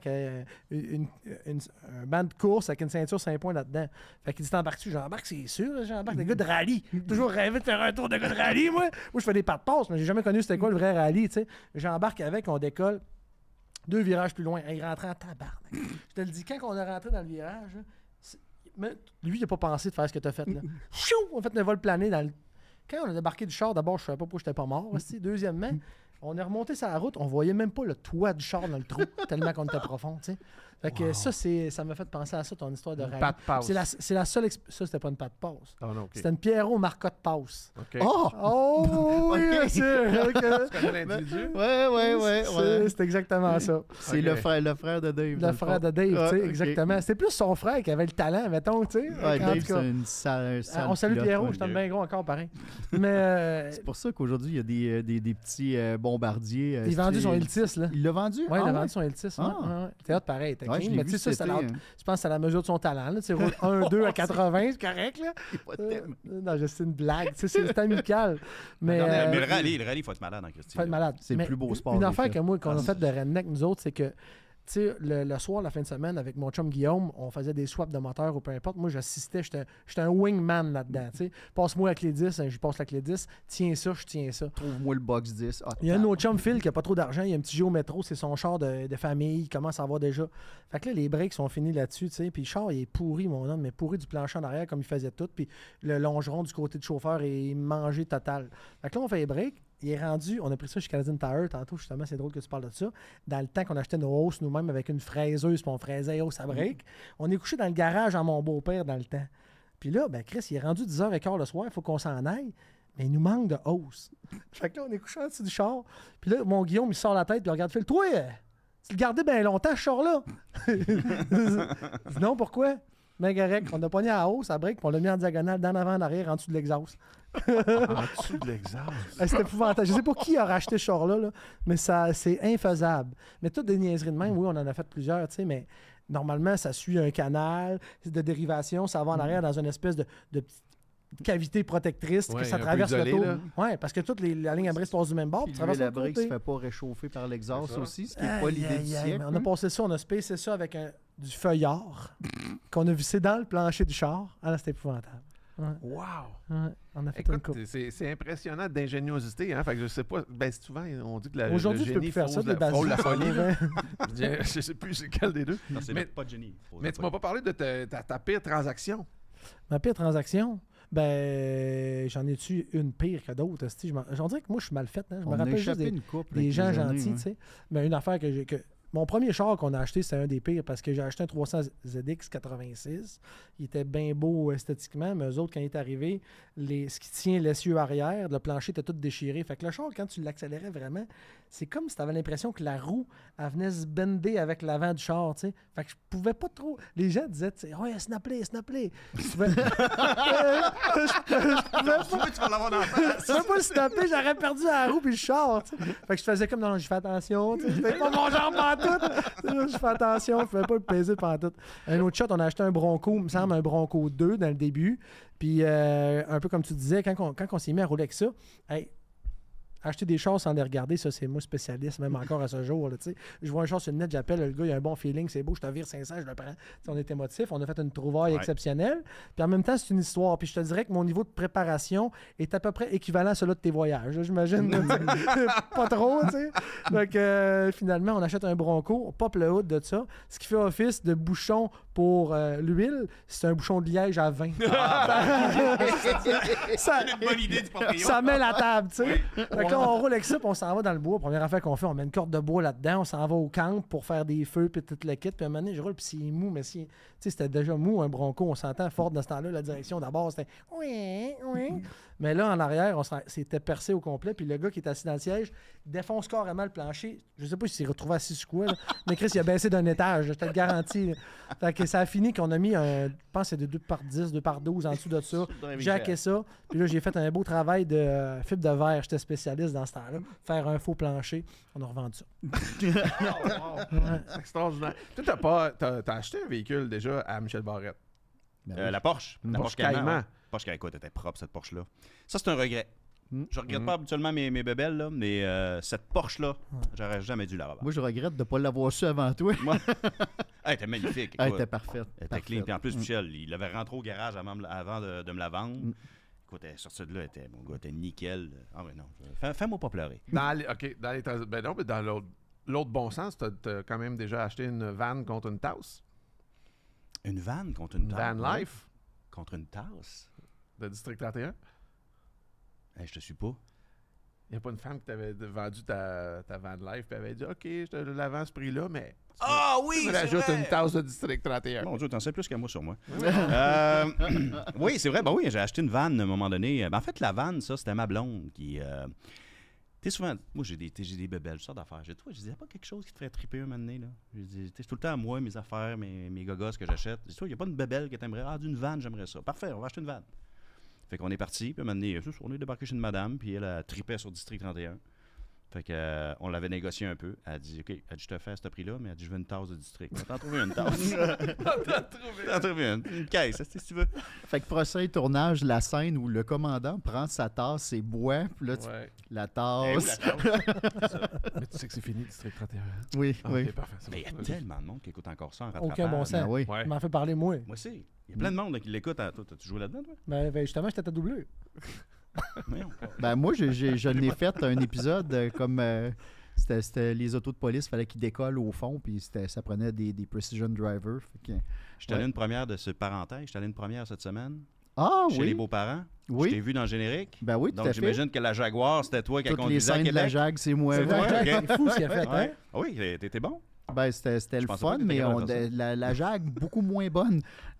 un banc de course avec une ceinture 5 points là-dedans. Fait qu'il dit, t'embarques-tu? J'embarque, c'est sûr. J'embarque des gars de rallye. J'ai toujours rêvé de faire un tour de gars de rallye, moi. Moi, je fais des pas de passe, mais j'ai jamais connu c'était quoi le vrai rallye, tu sais. J'embarque avec, on décolle 2 virages plus loin. Il rentrait en tabarnak. Je te le dis, quand on est rentré dans le virage, mais lui, il n'a pas pensé de faire ce que tu as fait, là. Chou! On a fait un vol plané dans le... Quand on a débarqué du char, d'abord, je ne savais pas pourquoi je n'étais pas mort. Aussi. Deuxièmement, on est remonté sur la route, on voyait même pas le toit du char dans le trou, tellement qu'on était profond, tu sais. Fait que ça m'a fait penser à ça, ton histoire de rallye. Pas de passe. C'est la seule... Ça, c'était pas une patte passe. Oh, non, okay. C'était une Pierrot Marcotte passe. OK. Oh oui, bien sûr. Tu connais l'individu? Ouais. C'est exactement ça. C'est le frère de Dave. Le frère de Dave, tu sais, exactement. C'était plus son frère qui avait le talent, mettons, tu sais. Ouais, Dave, c'est une sale on salue Pierrot, je t'aime bien gros encore, pareil. Mais... C'est pour ça qu'aujourd'hui, il y a des petits bombardiers. Il a vendu son Iltis, là. Il l'a vendu? Oui, il a vendu son Iltis. T'es hot, pareil. Mais tu sais, ça, je pense que c'est à la mesure de son talent. Tu roule 1-2 à 80, c'est correct, là. Non, c'est une blague. C'est amical. Mais le rallye, il faut être malade en Christine. Faut être malade. C'est le plus beau sport. Une affaire qu'on a faite de redneck, nous autres, c'est que tu sais, le soir, la fin de semaine, avec mon chum Guillaume, on faisait des swaps de moteurs ou peu importe. Moi, j'assistais, j'étais un wingman là-dedans. Tu sais. Passe-moi la clé 10, je passe la clé 10. Tiens ça, je tiens ça. Trouve-moi le box 10. Il y a un autre chum Phil qui n'a pas trop d'argent. Il y a un petit géométro, c'est son char de famille. Il commence à avoir déjà. Fait que là, les breaks sont finis là-dessus. Tu sais. Puis le char, il est pourri, mon homme, mais pourri du plancher en arrière comme il faisait tout. Puis le longeron du côté du chauffeur est mangé total. Fait que là, on fait les breaks. Il est rendu, on a pris ça chez Canadian Tire tantôt, justement, c'est drôle que tu parles de ça. Dans le temps qu'on achetait nos hausses nous-mêmes avec une fraiseuse, puis on fraisait hausse à break, on est couché dans le garage à mon beau-père dans le temps. Puis là, ben Chris, il est rendu 10h15 le soir, il faut qu'on s'en aille, mais il nous manque de hausse. Fait que là, on est couché en dessous du char, puis là, mon Guillaume, il sort la tête, puis il regarde, Phil, toi, tu le gardais bien longtemps, ce char-là. Non, pourquoi? Ben correct, on a pogné à hausse, à break, puis on l'a mis en diagonale, d'en avant, en arrière, en dessous de l'exhaust. En dessous de l'exhaust. C'était épouvantable. Je sais pas qui a racheté ce char-là, mais c'est infaisable. Mais toutes des niaiseries de même, oui, on en a fait plusieurs, tu sais, mais normalement, ça suit un canal de dérivation, ça va en arrière dans une espèce de petite cavité protectrice que ça traverse le tour. Oui, parce que toute la ligne à brise passe du même bord. Puis la brique ne se fait pas réchauffer par l'exhaust aussi, ce qui n'est pas l'idée du siècle. On a passé ça, on a spacé ça avec du feuillard qu'on a vissé dans le plancher du char. Ah là, c'était épouvantable. Ouais. Wow! Ouais, on a fait Écoute, c'est impressionnant d'ingéniosité. Hein? Fait que je sais pas. Ben, souvent, on dit que le génie frôle la folie. Je sais plus c'est quel des deux. Non, c'est pas de génie. Mais tu m'as pas parlé de ta pire transaction. Ma pire transaction? Ben, j'en ai-tu une pire que d'autres. J'en dirais que moi, je suis mal faite. Hein? Je me rappelle juste des gens gentils. Tu sais. Mais une affaire que mon premier char qu'on a acheté, c'est un des pires parce que j'ai acheté un 300 ZX 86. Il était bien beau esthétiquement, mais eux autres, quand il est arrivé, ce qui tient l'essieu arrière, le plancher était tout déchiré. Fait que le char, quand tu l'accélérais vraiment, c'est comme si tu avais l'impression que la roue, elle venait se bender avec l'avant du char, tu sais. Fait que je pouvais pas trop... Les gens disaient, tu sais, « Oh, snap-play. » Je pouvais pas le snapper, j'aurais perdu la roue puis le char, tu sais. Fait que je faisais comme, non, je fais attention, tu sais. Je fais pas mon genre pantoute. Je fais attention, je fais pas le peser pantoute. Un autre shot, on a acheté un Bronco, il me semble, un Bronco 2 dans le début. Puis, un peu comme tu disais, quand on s'est mis à rouler avec ça, hey, acheter des chars sans les regarder, ça, c'est moi spécialiste, même encore à ce jour. Là, je vois un char sur le net, j'appelle le gars, il a un bon feeling, c'est beau, je te vire 500, je le prends. T'sais, on est émotif, on a fait une trouvaille exceptionnelle. Puis en même temps, c'est une histoire. Puis je te dirais que mon niveau de préparation est à peu près équivalent à celui de tes voyages. Là, j'imagine. Pas trop, tu sais. Donc, finalement, on achète un Bronco, on pop le hood de ça. Ce qui fait office de bouchon pour l'huile, c'est un bouchon de liège à 20. C'est une bonne idée du proprio. Ça met la table, tu sais. On roule avec ça, puis on s'en va dans le bois. Première affaire qu'on fait, on met une corde de bois là-dedans, on s'en va au camp pour faire des feux, puis tout le kit. Puis à un moment donné, je roule, puis c'est mou, mais tu sais, c'était déjà mou, un Bronco, on s'entend fort dans ce temps-là. La direction d'abord, c'était oui. Mais là, en arrière, c'était percé au complet. Puis le gars qui est assis dans le siège défonce carrément le plancher. Je sais pas s'il s'est retrouvé assis sur quoi, là. Mais Chris, il a baissé d'un étage. Je te le garantis. Fait que ça a fini qu'on a mis je pense que c'est de 2x10, 2x12 en dessous de ça. J'ai hacké ça. Puis là, j'ai fait un beau travail de fibre de verre. J'étais spécialiste dans ce temps-là. Faire un faux plancher. On a revendu ça. C'est extraordinaire. Toi, t'as acheté un véhicule déjà à Michel Barrette? La Porsche. La Porsche Cayman. Porsche Cayman, écoute, elle était propre, cette Porsche-là. Ça, c'est un regret. Je regrette pas habituellement mes bébelles, là, mais cette Porsche-là, j'aurais jamais dû la revoir. Moi, je regrette de ne pas l'avoir su avant toi. Elle était magnifique. Elle était parfaite. Elle était clean. Puis en plus, Michel, il avait rentré au garage avant de me la vendre. Écoute, elle est sortie de là, mon gars était nickel. Ah, mais non, fais-moi pas pleurer. Dans l'autre bon sens, t'as quand même déjà acheté une van contre une tasse. Une van contre une tasse? Une van life? Contre une tasse? De District 31? Je te suis pas. Il n'y a pas une femme qui t'avait vendu ta van life et avait dit OK, je te la vends à ce prix-là, mais. Oui! Tu rajoutes une tasse de District 31. Mon Dieu, t'en sais plus que moi sur moi. Oui, c'est vrai. Ben oui, j'ai acheté une van à un moment donné. En fait, la van, ça, c'était ma blonde qui. Tu sais, souvent, moi, j'ai des bébelles, ça d'affaires. Je disais pas quelque chose qui te ferait triper un moment donné, là. Je dis, tout le temps à moi, mes affaires, mes gogos que j'achète. Je dis, il n'y a pas une bébelle que t'aimerais. Ah, d'une van, j'aimerais ça. Parfait, on va acheter une van. Fait qu'on est parti, puis à un moment donné, on est débarqué chez une madame, puis elle a tripé sur District 31. Fait que, on l'avait négocié un peu. Elle a dit, OK, je te fais à ce prix-là, mais elle dit, je veux une tasse de District. T'en trouvé une tasse. T'en trouvé une caisse, si tu veux. Fait que prochain tournage, la scène où le commandant prend sa tasse et boit, puis là, la tasse. Mais tu sais que c'est fini, District 31. Oui, oui. Okay, parfait, mais il y a tellement de monde qui écoute encore ça en rattrapage. Aucun bon sens. Oui. Tu m'en fais parler, moi. Moi aussi. Il y a plein de monde qui l'écoute. Toi, t'as-tu joué là-dedans, toi? Ben justement, j'étais à ta doublure. Moi, je n'ai fait un épisode comme... C'était les autos de police, il fallait qu'ils décollent au fond, puis ça prenait des precision drivers. Je suis allé une première de ce parenthèse. Je suis allé une première cette semaine. Ah chez les beaux-parents. Oui. Je t'ai vu dans le générique. Ben oui, tout donc à fait. j'imagine que la Jaguar, c'était toi qui a conduit à Québec. Toutes les scènes de la Jag, c'est moi. C'est fou ce qu'il a fait, hein? Ah oui, t'étais bon. Ben, c'était le fun, mais la Jag, beaucoup moins bonne.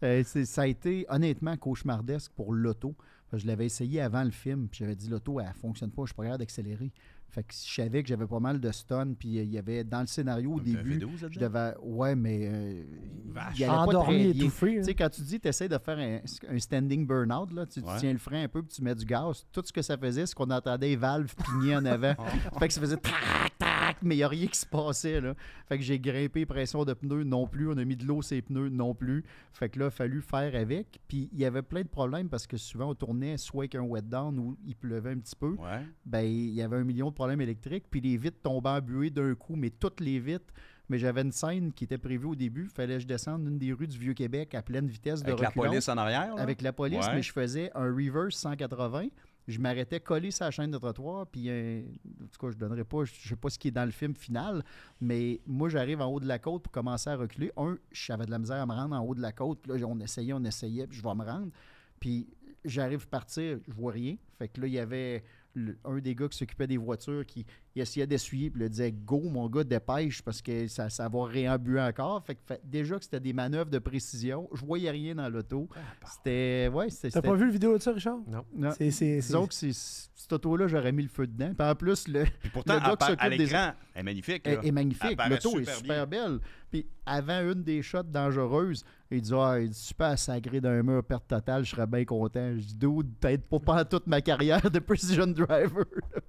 Ça a été honnêtement cauchemardesque pour l'auto. Je l'avais essayé avant le film, puis j'avais dit l'auto, elle ne fonctionne pas, je suis pas capable d'accélérer. Fait que je savais que j'avais pas mal de stun, puis il y avait dans le scénario au début, je devais... Ouais, mais il allait pas très bien. Tu sais, quand tu dis tu essaies de faire un standing burnout, là, tu tiens le frein un peu, puis tu mets du gaz, tout ce que ça faisait, c'est qu'on entendait les valves pigner en avant. Fait que ça faisait tac, tac, mais il n'y a rien qui se passait, là. Fait que j'ai grimpé pression de pneus non plus, on a mis de l'eau sur les pneus non plus. Fait que là, il a fallu faire avec. Puis il y avait plein de problèmes parce que souvent on tournait soit avec un wet down ou il pleuvait un petit peu. Ouais. Ben, il y avait 1 million de problèmes électriques. Puis les vitres tombaient en buée d'un coup, mais toutes les vitres. Mais j'avais une scène qui était prévue au début. Il fallait que je descende une des rues du Vieux-Québec à pleine vitesse de reculons. Avec la police en arrière? Là? Avec la police, mais je faisais un reverse 180. Je m'arrêtais collé sur la chaîne de trottoir, puis en tout cas, je donnerai pas, je sais pas ce qui est dans le film final, mais moi, j'arrive en haut de la côte pour commencer à reculer. J'avais de la misère à me rendre en haut de la côte, puis là, on essayait, puis je vais me rendre. Puis j'arrive à partir, je vois rien. Fait que là, il y avait un des gars qui s'occupait des voitures qui essayait d'essuyer, puis il disait « Go, mon gars, dépêche, parce que ça va réembuer encore. » Fait que déjà que c'était des manœuvres de précision, je voyais rien dans l'auto. C'était... T'as pas vu le vidéo de ça, Richard? Non. Disons que cette auto-là, j'aurais mis le feu dedans. Puis en plus, pourtant, le gars qui s'occupe à l'écran, elle est magnifique. Elle est magnifique. L'auto est super belle. Puis avant une des shots dangereuses, il dit super sacré d'un mur, perte totale, je serais bien content. Je dis dude, peut-être pas toute ma carrière de precision driver.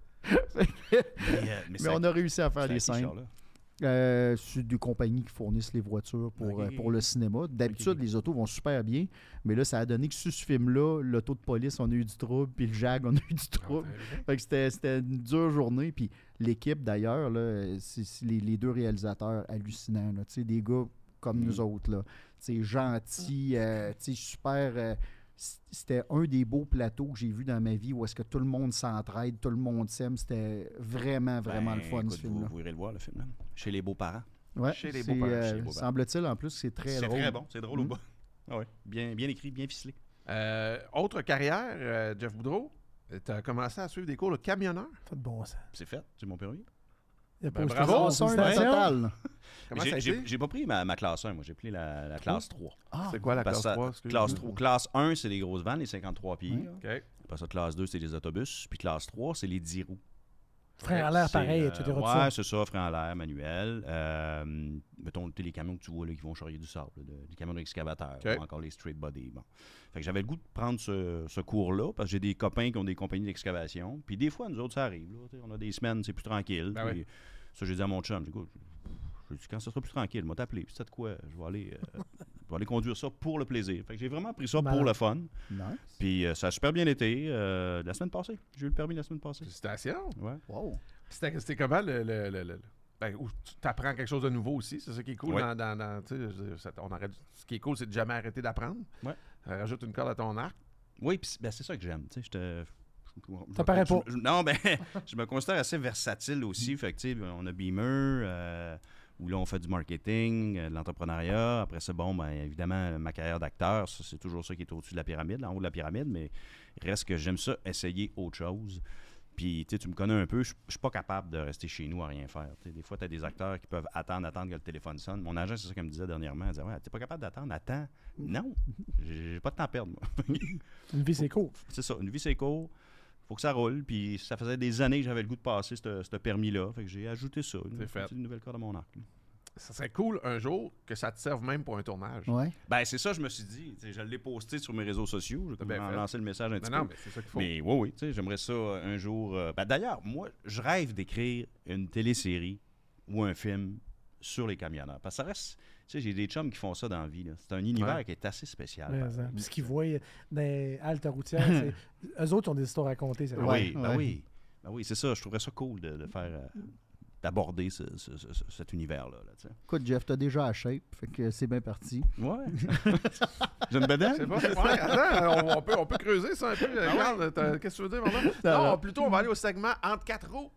mais on a réussi à faire les scènes. C'est des compagnies qui fournissent les voitures pour le cinéma. D'habitude, les autos vont super bien, mais là, ça a donné que sur ce film-là, l'auto de police, on a eu du trouble, puis le Jag, on a eu du trouble. Fait que c'était une dure journée, puis l'équipe, d'ailleurs, là, c'est les deux réalisateurs hallucinants, là, des gars comme nous autres, là, gentils, super... C'était un des beaux plateaux que j'ai vu dans ma vie où est-ce que tout le monde s'entraide, tout le monde s'aime. C'était vraiment, vraiment le fun, ce film-là. Vous irez le voir, le film, là. Chez les beaux-parents. Ouais, chez les beaux-parents. Semble-t-il, en plus, c'est très drôle. C'est très bon. C'est drôle au bas. Ah ouais. Bien écrit, bien ficelé. Autre carrière, Jeff Boudreau, tu as commencé à suivre des cours de camionneur. Pas de bon sens. C'est fait. C'est mon permis. Bravo, total. J'ai pas pris ma classe 1, moi. J'ai pris la classe 3. C'est quoi la classe 3? Classe 1, c'est les grosses vannes, les 53 pieds. Okay. Après ça, classe 2, c'est les autobus. Puis classe 3, c'est les 10 roues. Frein en l'air, pareil, etc. Ouais, c'est ça, frein en l'air, manuel. Mettons, les camions que tu vois là, qui vont charrier du sable, les camions d'excavateur, ou encore les straight body. Bon. Fait que j'avais le goût de prendre ce cours-là, parce que j'ai des copains qui ont des compagnies d'excavation. Puis des fois, nous autres, ça arrive. Là, on a des semaines, c'est plus tranquille. Ben puis, ça, j'ai dit à mon chum, quand ça sera plus tranquille, je vais t'appeler. Puis, c'est de quoi? Je vais aller conduire ça pour le plaisir. Fait que j'ai vraiment pris ça pour le fun. Nice. Puis ça a super bien été. La semaine passée. J'ai eu le permis la semaine passée. Félicitations. Ouais. Wow. C'était comment tu apprends quelque chose de nouveau aussi, c'est ça qui est cool. Ouais. Ce qui est cool, c'est de jamais arrêter d'apprendre. Ouais. Rajoute une corde à ton arc. Oui, puis c'est ça que j'aime. Ça paraît pas. Non, ben, je me considère assez versatile aussi. Fait que, on a Beamer, où là, on fait du marketing, de l'entrepreneuriat. Après ça, bon, ben, évidemment, ma carrière d'acteur, c'est toujours ça qui est au-dessus de la pyramide, en haut de la pyramide, mais il reste que j'aime ça, essayer autre chose. Puis, tu me connais un peu, je suis pas capable de rester chez nous à rien faire. Des fois, tu as des acteurs qui peuvent attendre que le téléphone sonne. Mon agent, c'est ça qu'elle me disait dernièrement. Elle disait, ouais, t'es pas capable d'attendre, attends. Non, j'ai pas de temps à perdre, moi. Une vie, c'est court. C'est ça, une vie, c'est court. Faut que ça roule. Puis ça faisait des années que j'avais le goût de passer ce permis-là. Fait que j'ai ajouté ça. Une nouvelle corde à mon arc. Ça serait cool un jour que ça te serve même pour un tournage. Ouais. Ben, c'est ça, je me suis dit. Je l'ai posté sur mes réseaux sociaux. Je vais lancer le message un petit peu. Non, mais c'est ça qu'il faut. Mais oui, j'aimerais ça un jour. D'ailleurs, moi, je rêve d'écrire une télésérie ou un film sur les camionneurs. Parce que ça reste. J'ai des chums qui font ça dans la vie. C'est un univers qui est assez spécial. Puis ce qu'ils voient dans les haltes routières, eux autres ont des histoires à raconter. Oui, c'est ça. Je trouverais ça cool de faire. D'aborder cet univers-là. Là, écoute, Jeff, t'as déjà la shape, fait que c'est bien parti. Ouais. J'ai une bedaine? C'est pas. Attends, on peut creuser ça un peu. Regarde, qu'est-ce que tu veux dire, Marlon? Non, plutôt, on va aller au segment entre 4 roues.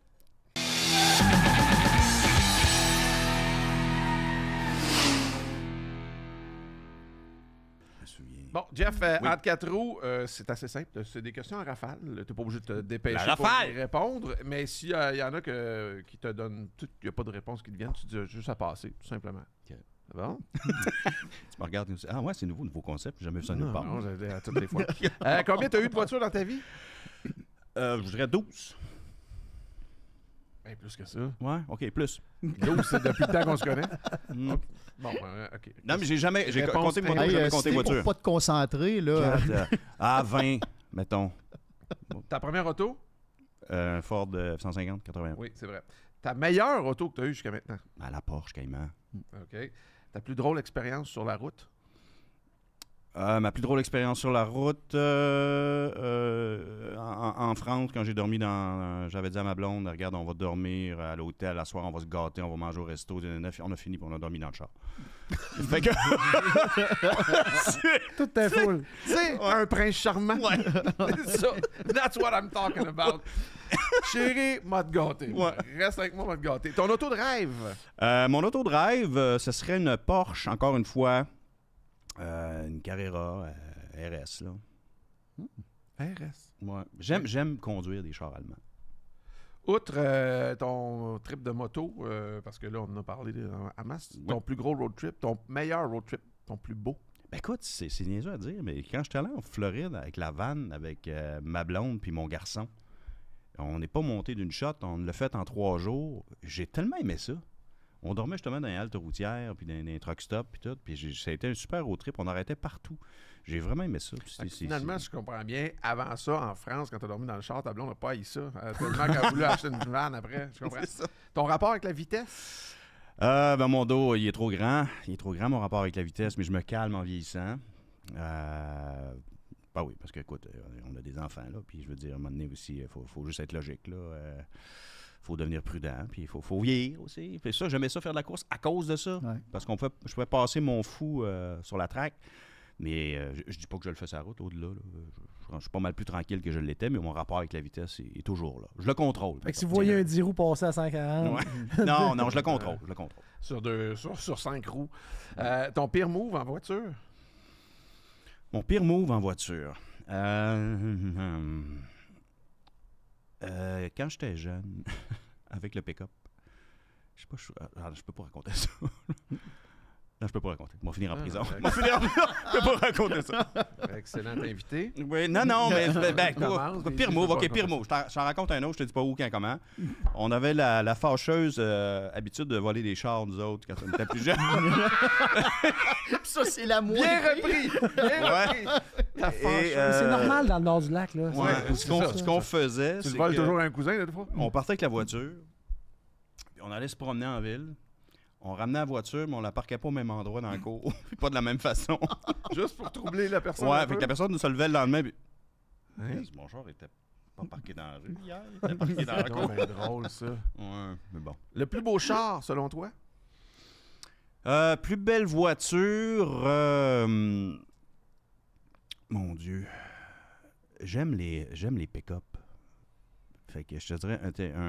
Bon, Jeff, entre 4 roues, c'est assez simple. C'est des questions en rafale. Tu n'es pas obligé de te dépêcher pour y répondre. Mais s'il y en a qui te donnent... Il n'y a pas de réponse qui te viennent, tu dis juste à passer, tout simplement. Okay. C'est bon? Tu me regardes et tu dis, ah ouais, c'est nouveau concept. J'ai jamais vu ça nulle part. Non, à toutes les fois. Combien tu as eu de voitures dans ta vie? Je dirais 12. Ben, plus que ça. Ouais, OK, plus. 12, c'est depuis le temps qu'on se connaît. Okay. Bon, OK. Non, mais j'ai compté voiture. Pour pas te concentrer, là. 20, mettons. Ta première auto? Ford 150, 81. Oui, c'est vrai. Ta meilleure auto que tu as eue jusqu'à maintenant? La Porsche Cayman. OK. Ta plus drôle expérience sur la route? Ma plus drôle expérience sur la route, en France, quand j'ai dormi j'avais dit à ma blonde, regarde, on va dormir à l'hôtel, à soir, on va se gâter, on va manger au resto. On a fini, puis on a dormi dans le char. Fait que... Tout est full. C'est un prince charmant. Ouais. C'est ça. That's what I'm talking about. Chérie, m'a te gâté. Ouais. Reste avec moi, m'a te gâté. Ton auto de rêve? Mon auto de rêve, ce serait une Porsche, encore une fois. Une Carrera RS, là. RS? Ouais. J'aime conduire des chars allemands. Outre ton trip de moto, parce que là, on en a parlé à masse, ton plus gros road trip, ton meilleur road trip, ton plus beau? Ben écoute, c'est niaiseux à dire, mais quand j'étais allé en Floride avec la vanne, avec ma blonde puis mon garçon, on n'est pas monté d'une shot, on l'a fait en 3 jours. J'ai tellement aimé ça. On dormait justement dans les haltes routières, puis dans les truck stops, puis tout. Puis ça a été un super road trip. On arrêtait partout. J'ai vraiment aimé ça. Finalement, je comprends bien, avant ça, en France, quand tu as dormi dans le char, ta blonde n'a pas haï ça. Tellement qu'elle a voulu acheter une vanne après. Je comprends. Ça. Ton rapport avec la vitesse? Mon dos, il est trop grand. Il est trop grand, mon rapport avec la vitesse, mais je me calme en vieillissant. Ben oui, parce que, écoute, on a des enfants, là. Puis je veux dire, à un moment donné aussi, il faut juste être logique, là. Faut devenir prudent, puis il faut vieillir aussi. Puis ça, j'aimais ça faire de la course à cause de ça. Ouais. Parce je pouvais passer mon fou sur la track, mais je dis pas que je le fais sur la route, au-delà. Je suis pas mal plus tranquille que je l'étais, mais mon rapport avec la vitesse est toujours là. Je le contrôle. Fait que si vous voyez un 10 roues passer à 140... Ouais. Non, je le contrôle. Sur 5 roues. Ton pire move en voiture? Mon pire move en voiture? Quand j'étais jeune, avec le pick-up, je sais pas, je peux pas raconter ça. Non, je peux pas raconter. On va finir en prison. Je peux pas raconter ça. Excellent invité. Oui, non, mais pire mot. OK, pire mot. Je t'en raconte un autre, je te dis pas où, quand, comment. On avait la fâcheuse habitude de voler des chars, nous autres, quand on était plus jeunes. Ça, c'est la moindre. Bien repris! La fâcheuse. C'est normal dans le nord du lac, là. Ouais, ce qu'on faisait, Tu c'est voles que toujours un cousin, là, des fois? on partait avec la voiture, puis on allait se promener en ville. On ramenait la voiture, mais on la parquait pas au même endroit dans le cours, puis pas de la même façon. Juste pour troubler la personne. Ouais, fait que la personne se levait le lendemain, puis... Hein? Mon char était pas parqué dans la rue hier, il était parqué dans le cour. C'est drôle, ça. Ouais, mais bon. Le plus beau char, selon toi? Plus belle voiture... Mon Dieu. J'aime les pick-up. Fait que je te dirais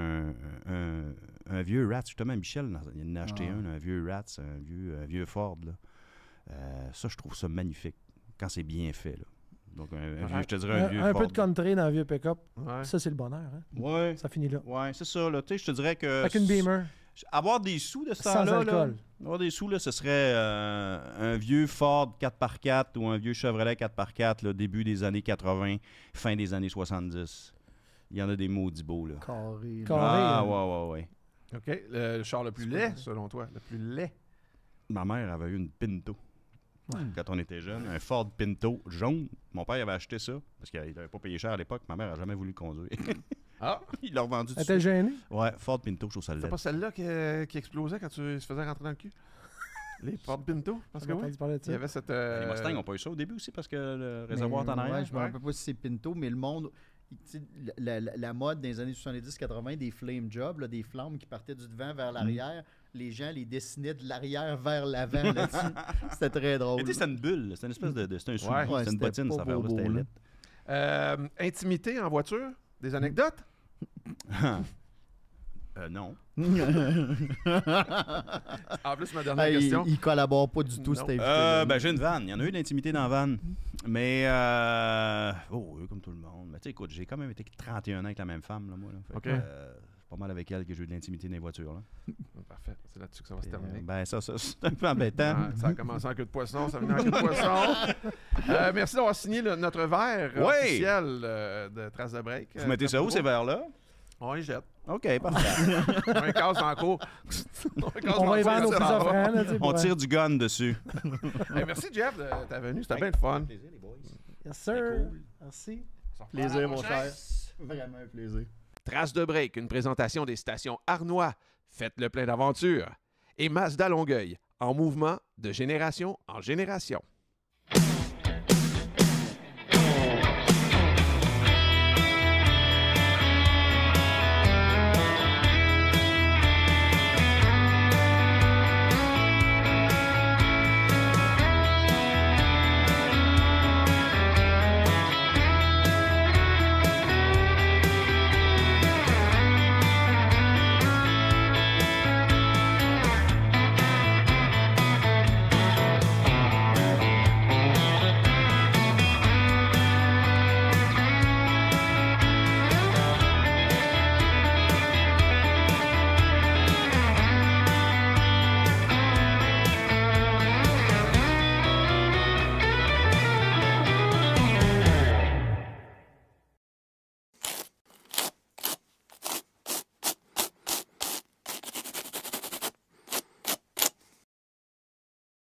un vieux Ratz. Justement, Michel, il en a acheté un vieux Ratz, un vieux Ford. Là. Ça, je trouve ça magnifique quand c'est bien fait. Là. Donc, je te dirais un vieux Ford. Un peu de country dans un vieux pick-up. Ouais. Ça, c'est le bonheur. Hein? Ouais. Ça finit là. Ouais, c'est ça. Là. Je te dirais que... Avec une Beamer. Avoir des sous de ce Sans temps-là, alcool. avoir des sous, là, ce serait un vieux Ford 4x4 ou un vieux Chevrolet 4x4, là, début des années 80, fin des années 70. Il y en a des maudits beaux, là. Carré. Ah, ouais. OK. Le char le plus laid, selon toi? Le plus laid? Ma mère avait eu une Pinto. Quand on était jeune, un Ford Pinto jaune. Mon père avait acheté ça parce qu'il n'avait pas payé cher à l'époque. Ma mère n'a jamais voulu le conduire. Ah! Il l'a revendu Elle était gênée? Ouais, Ford Pinto, je trouve ça C'est laid. pas celle-là qui explosait quand tu se faisais rentrer dans le cul? Les Ford Pinto? Parce que oui, il y avait cette... Les Mustangs n'ont pas eu ça au début aussi parce que le réservoir est en arrière. Ouais, je me rappelle pas si c'est Pinto, mais le monde... La mode dans les années 70-80, des flame jobs, là, des flammes qui partaient du devant vers l'arrière, les gens les dessinaient de l'arrière vers l'avant là-dessus. C'était très drôle. C'était une bulle, c'était une espèce de... C'était un sou, Ouais, c'était une bottine, cette affaire-là, c'était laid. Intimité en voiture? Des anecdotes? Non. En plus, ma dernière question. Il collabore pas du tout, c'était invité. J'ai une vanne. Il y en a eu de l'intimité dans la vanne. Mais, oui, comme tout le monde. Mais tu sais, écoute, j'ai quand même été 31 ans avec la même femme, là, moi. Là. Fait OK. que, c'est pas mal avec elle que j'ai eu de l'intimité dans les voitures. Là. Parfait. C'est là-dessus que ça va se terminer. Ça, c'est un peu embêtant. Ça a commencé en queue de poisson, ça venait en queue de poisson. Merci d'avoir signé notre verre officiel de Traces de Break. Vous mettez ça où, ces verres-là? On les jette. OK, parfait. On casse en cours. On va y vendre aux plus offrants. On tire du gun dessus. Hey, merci, Jeff, de ta venue. C'était bien le fun. Plaisir, les boys. Yes, sir. Merci. Plaisir, mon cher. Vraiment un plaisir. Traces de Break, une présentation des stations Arnois. Faites le plein d'aventures. Et Mazda Longueuil, en mouvement de génération en génération.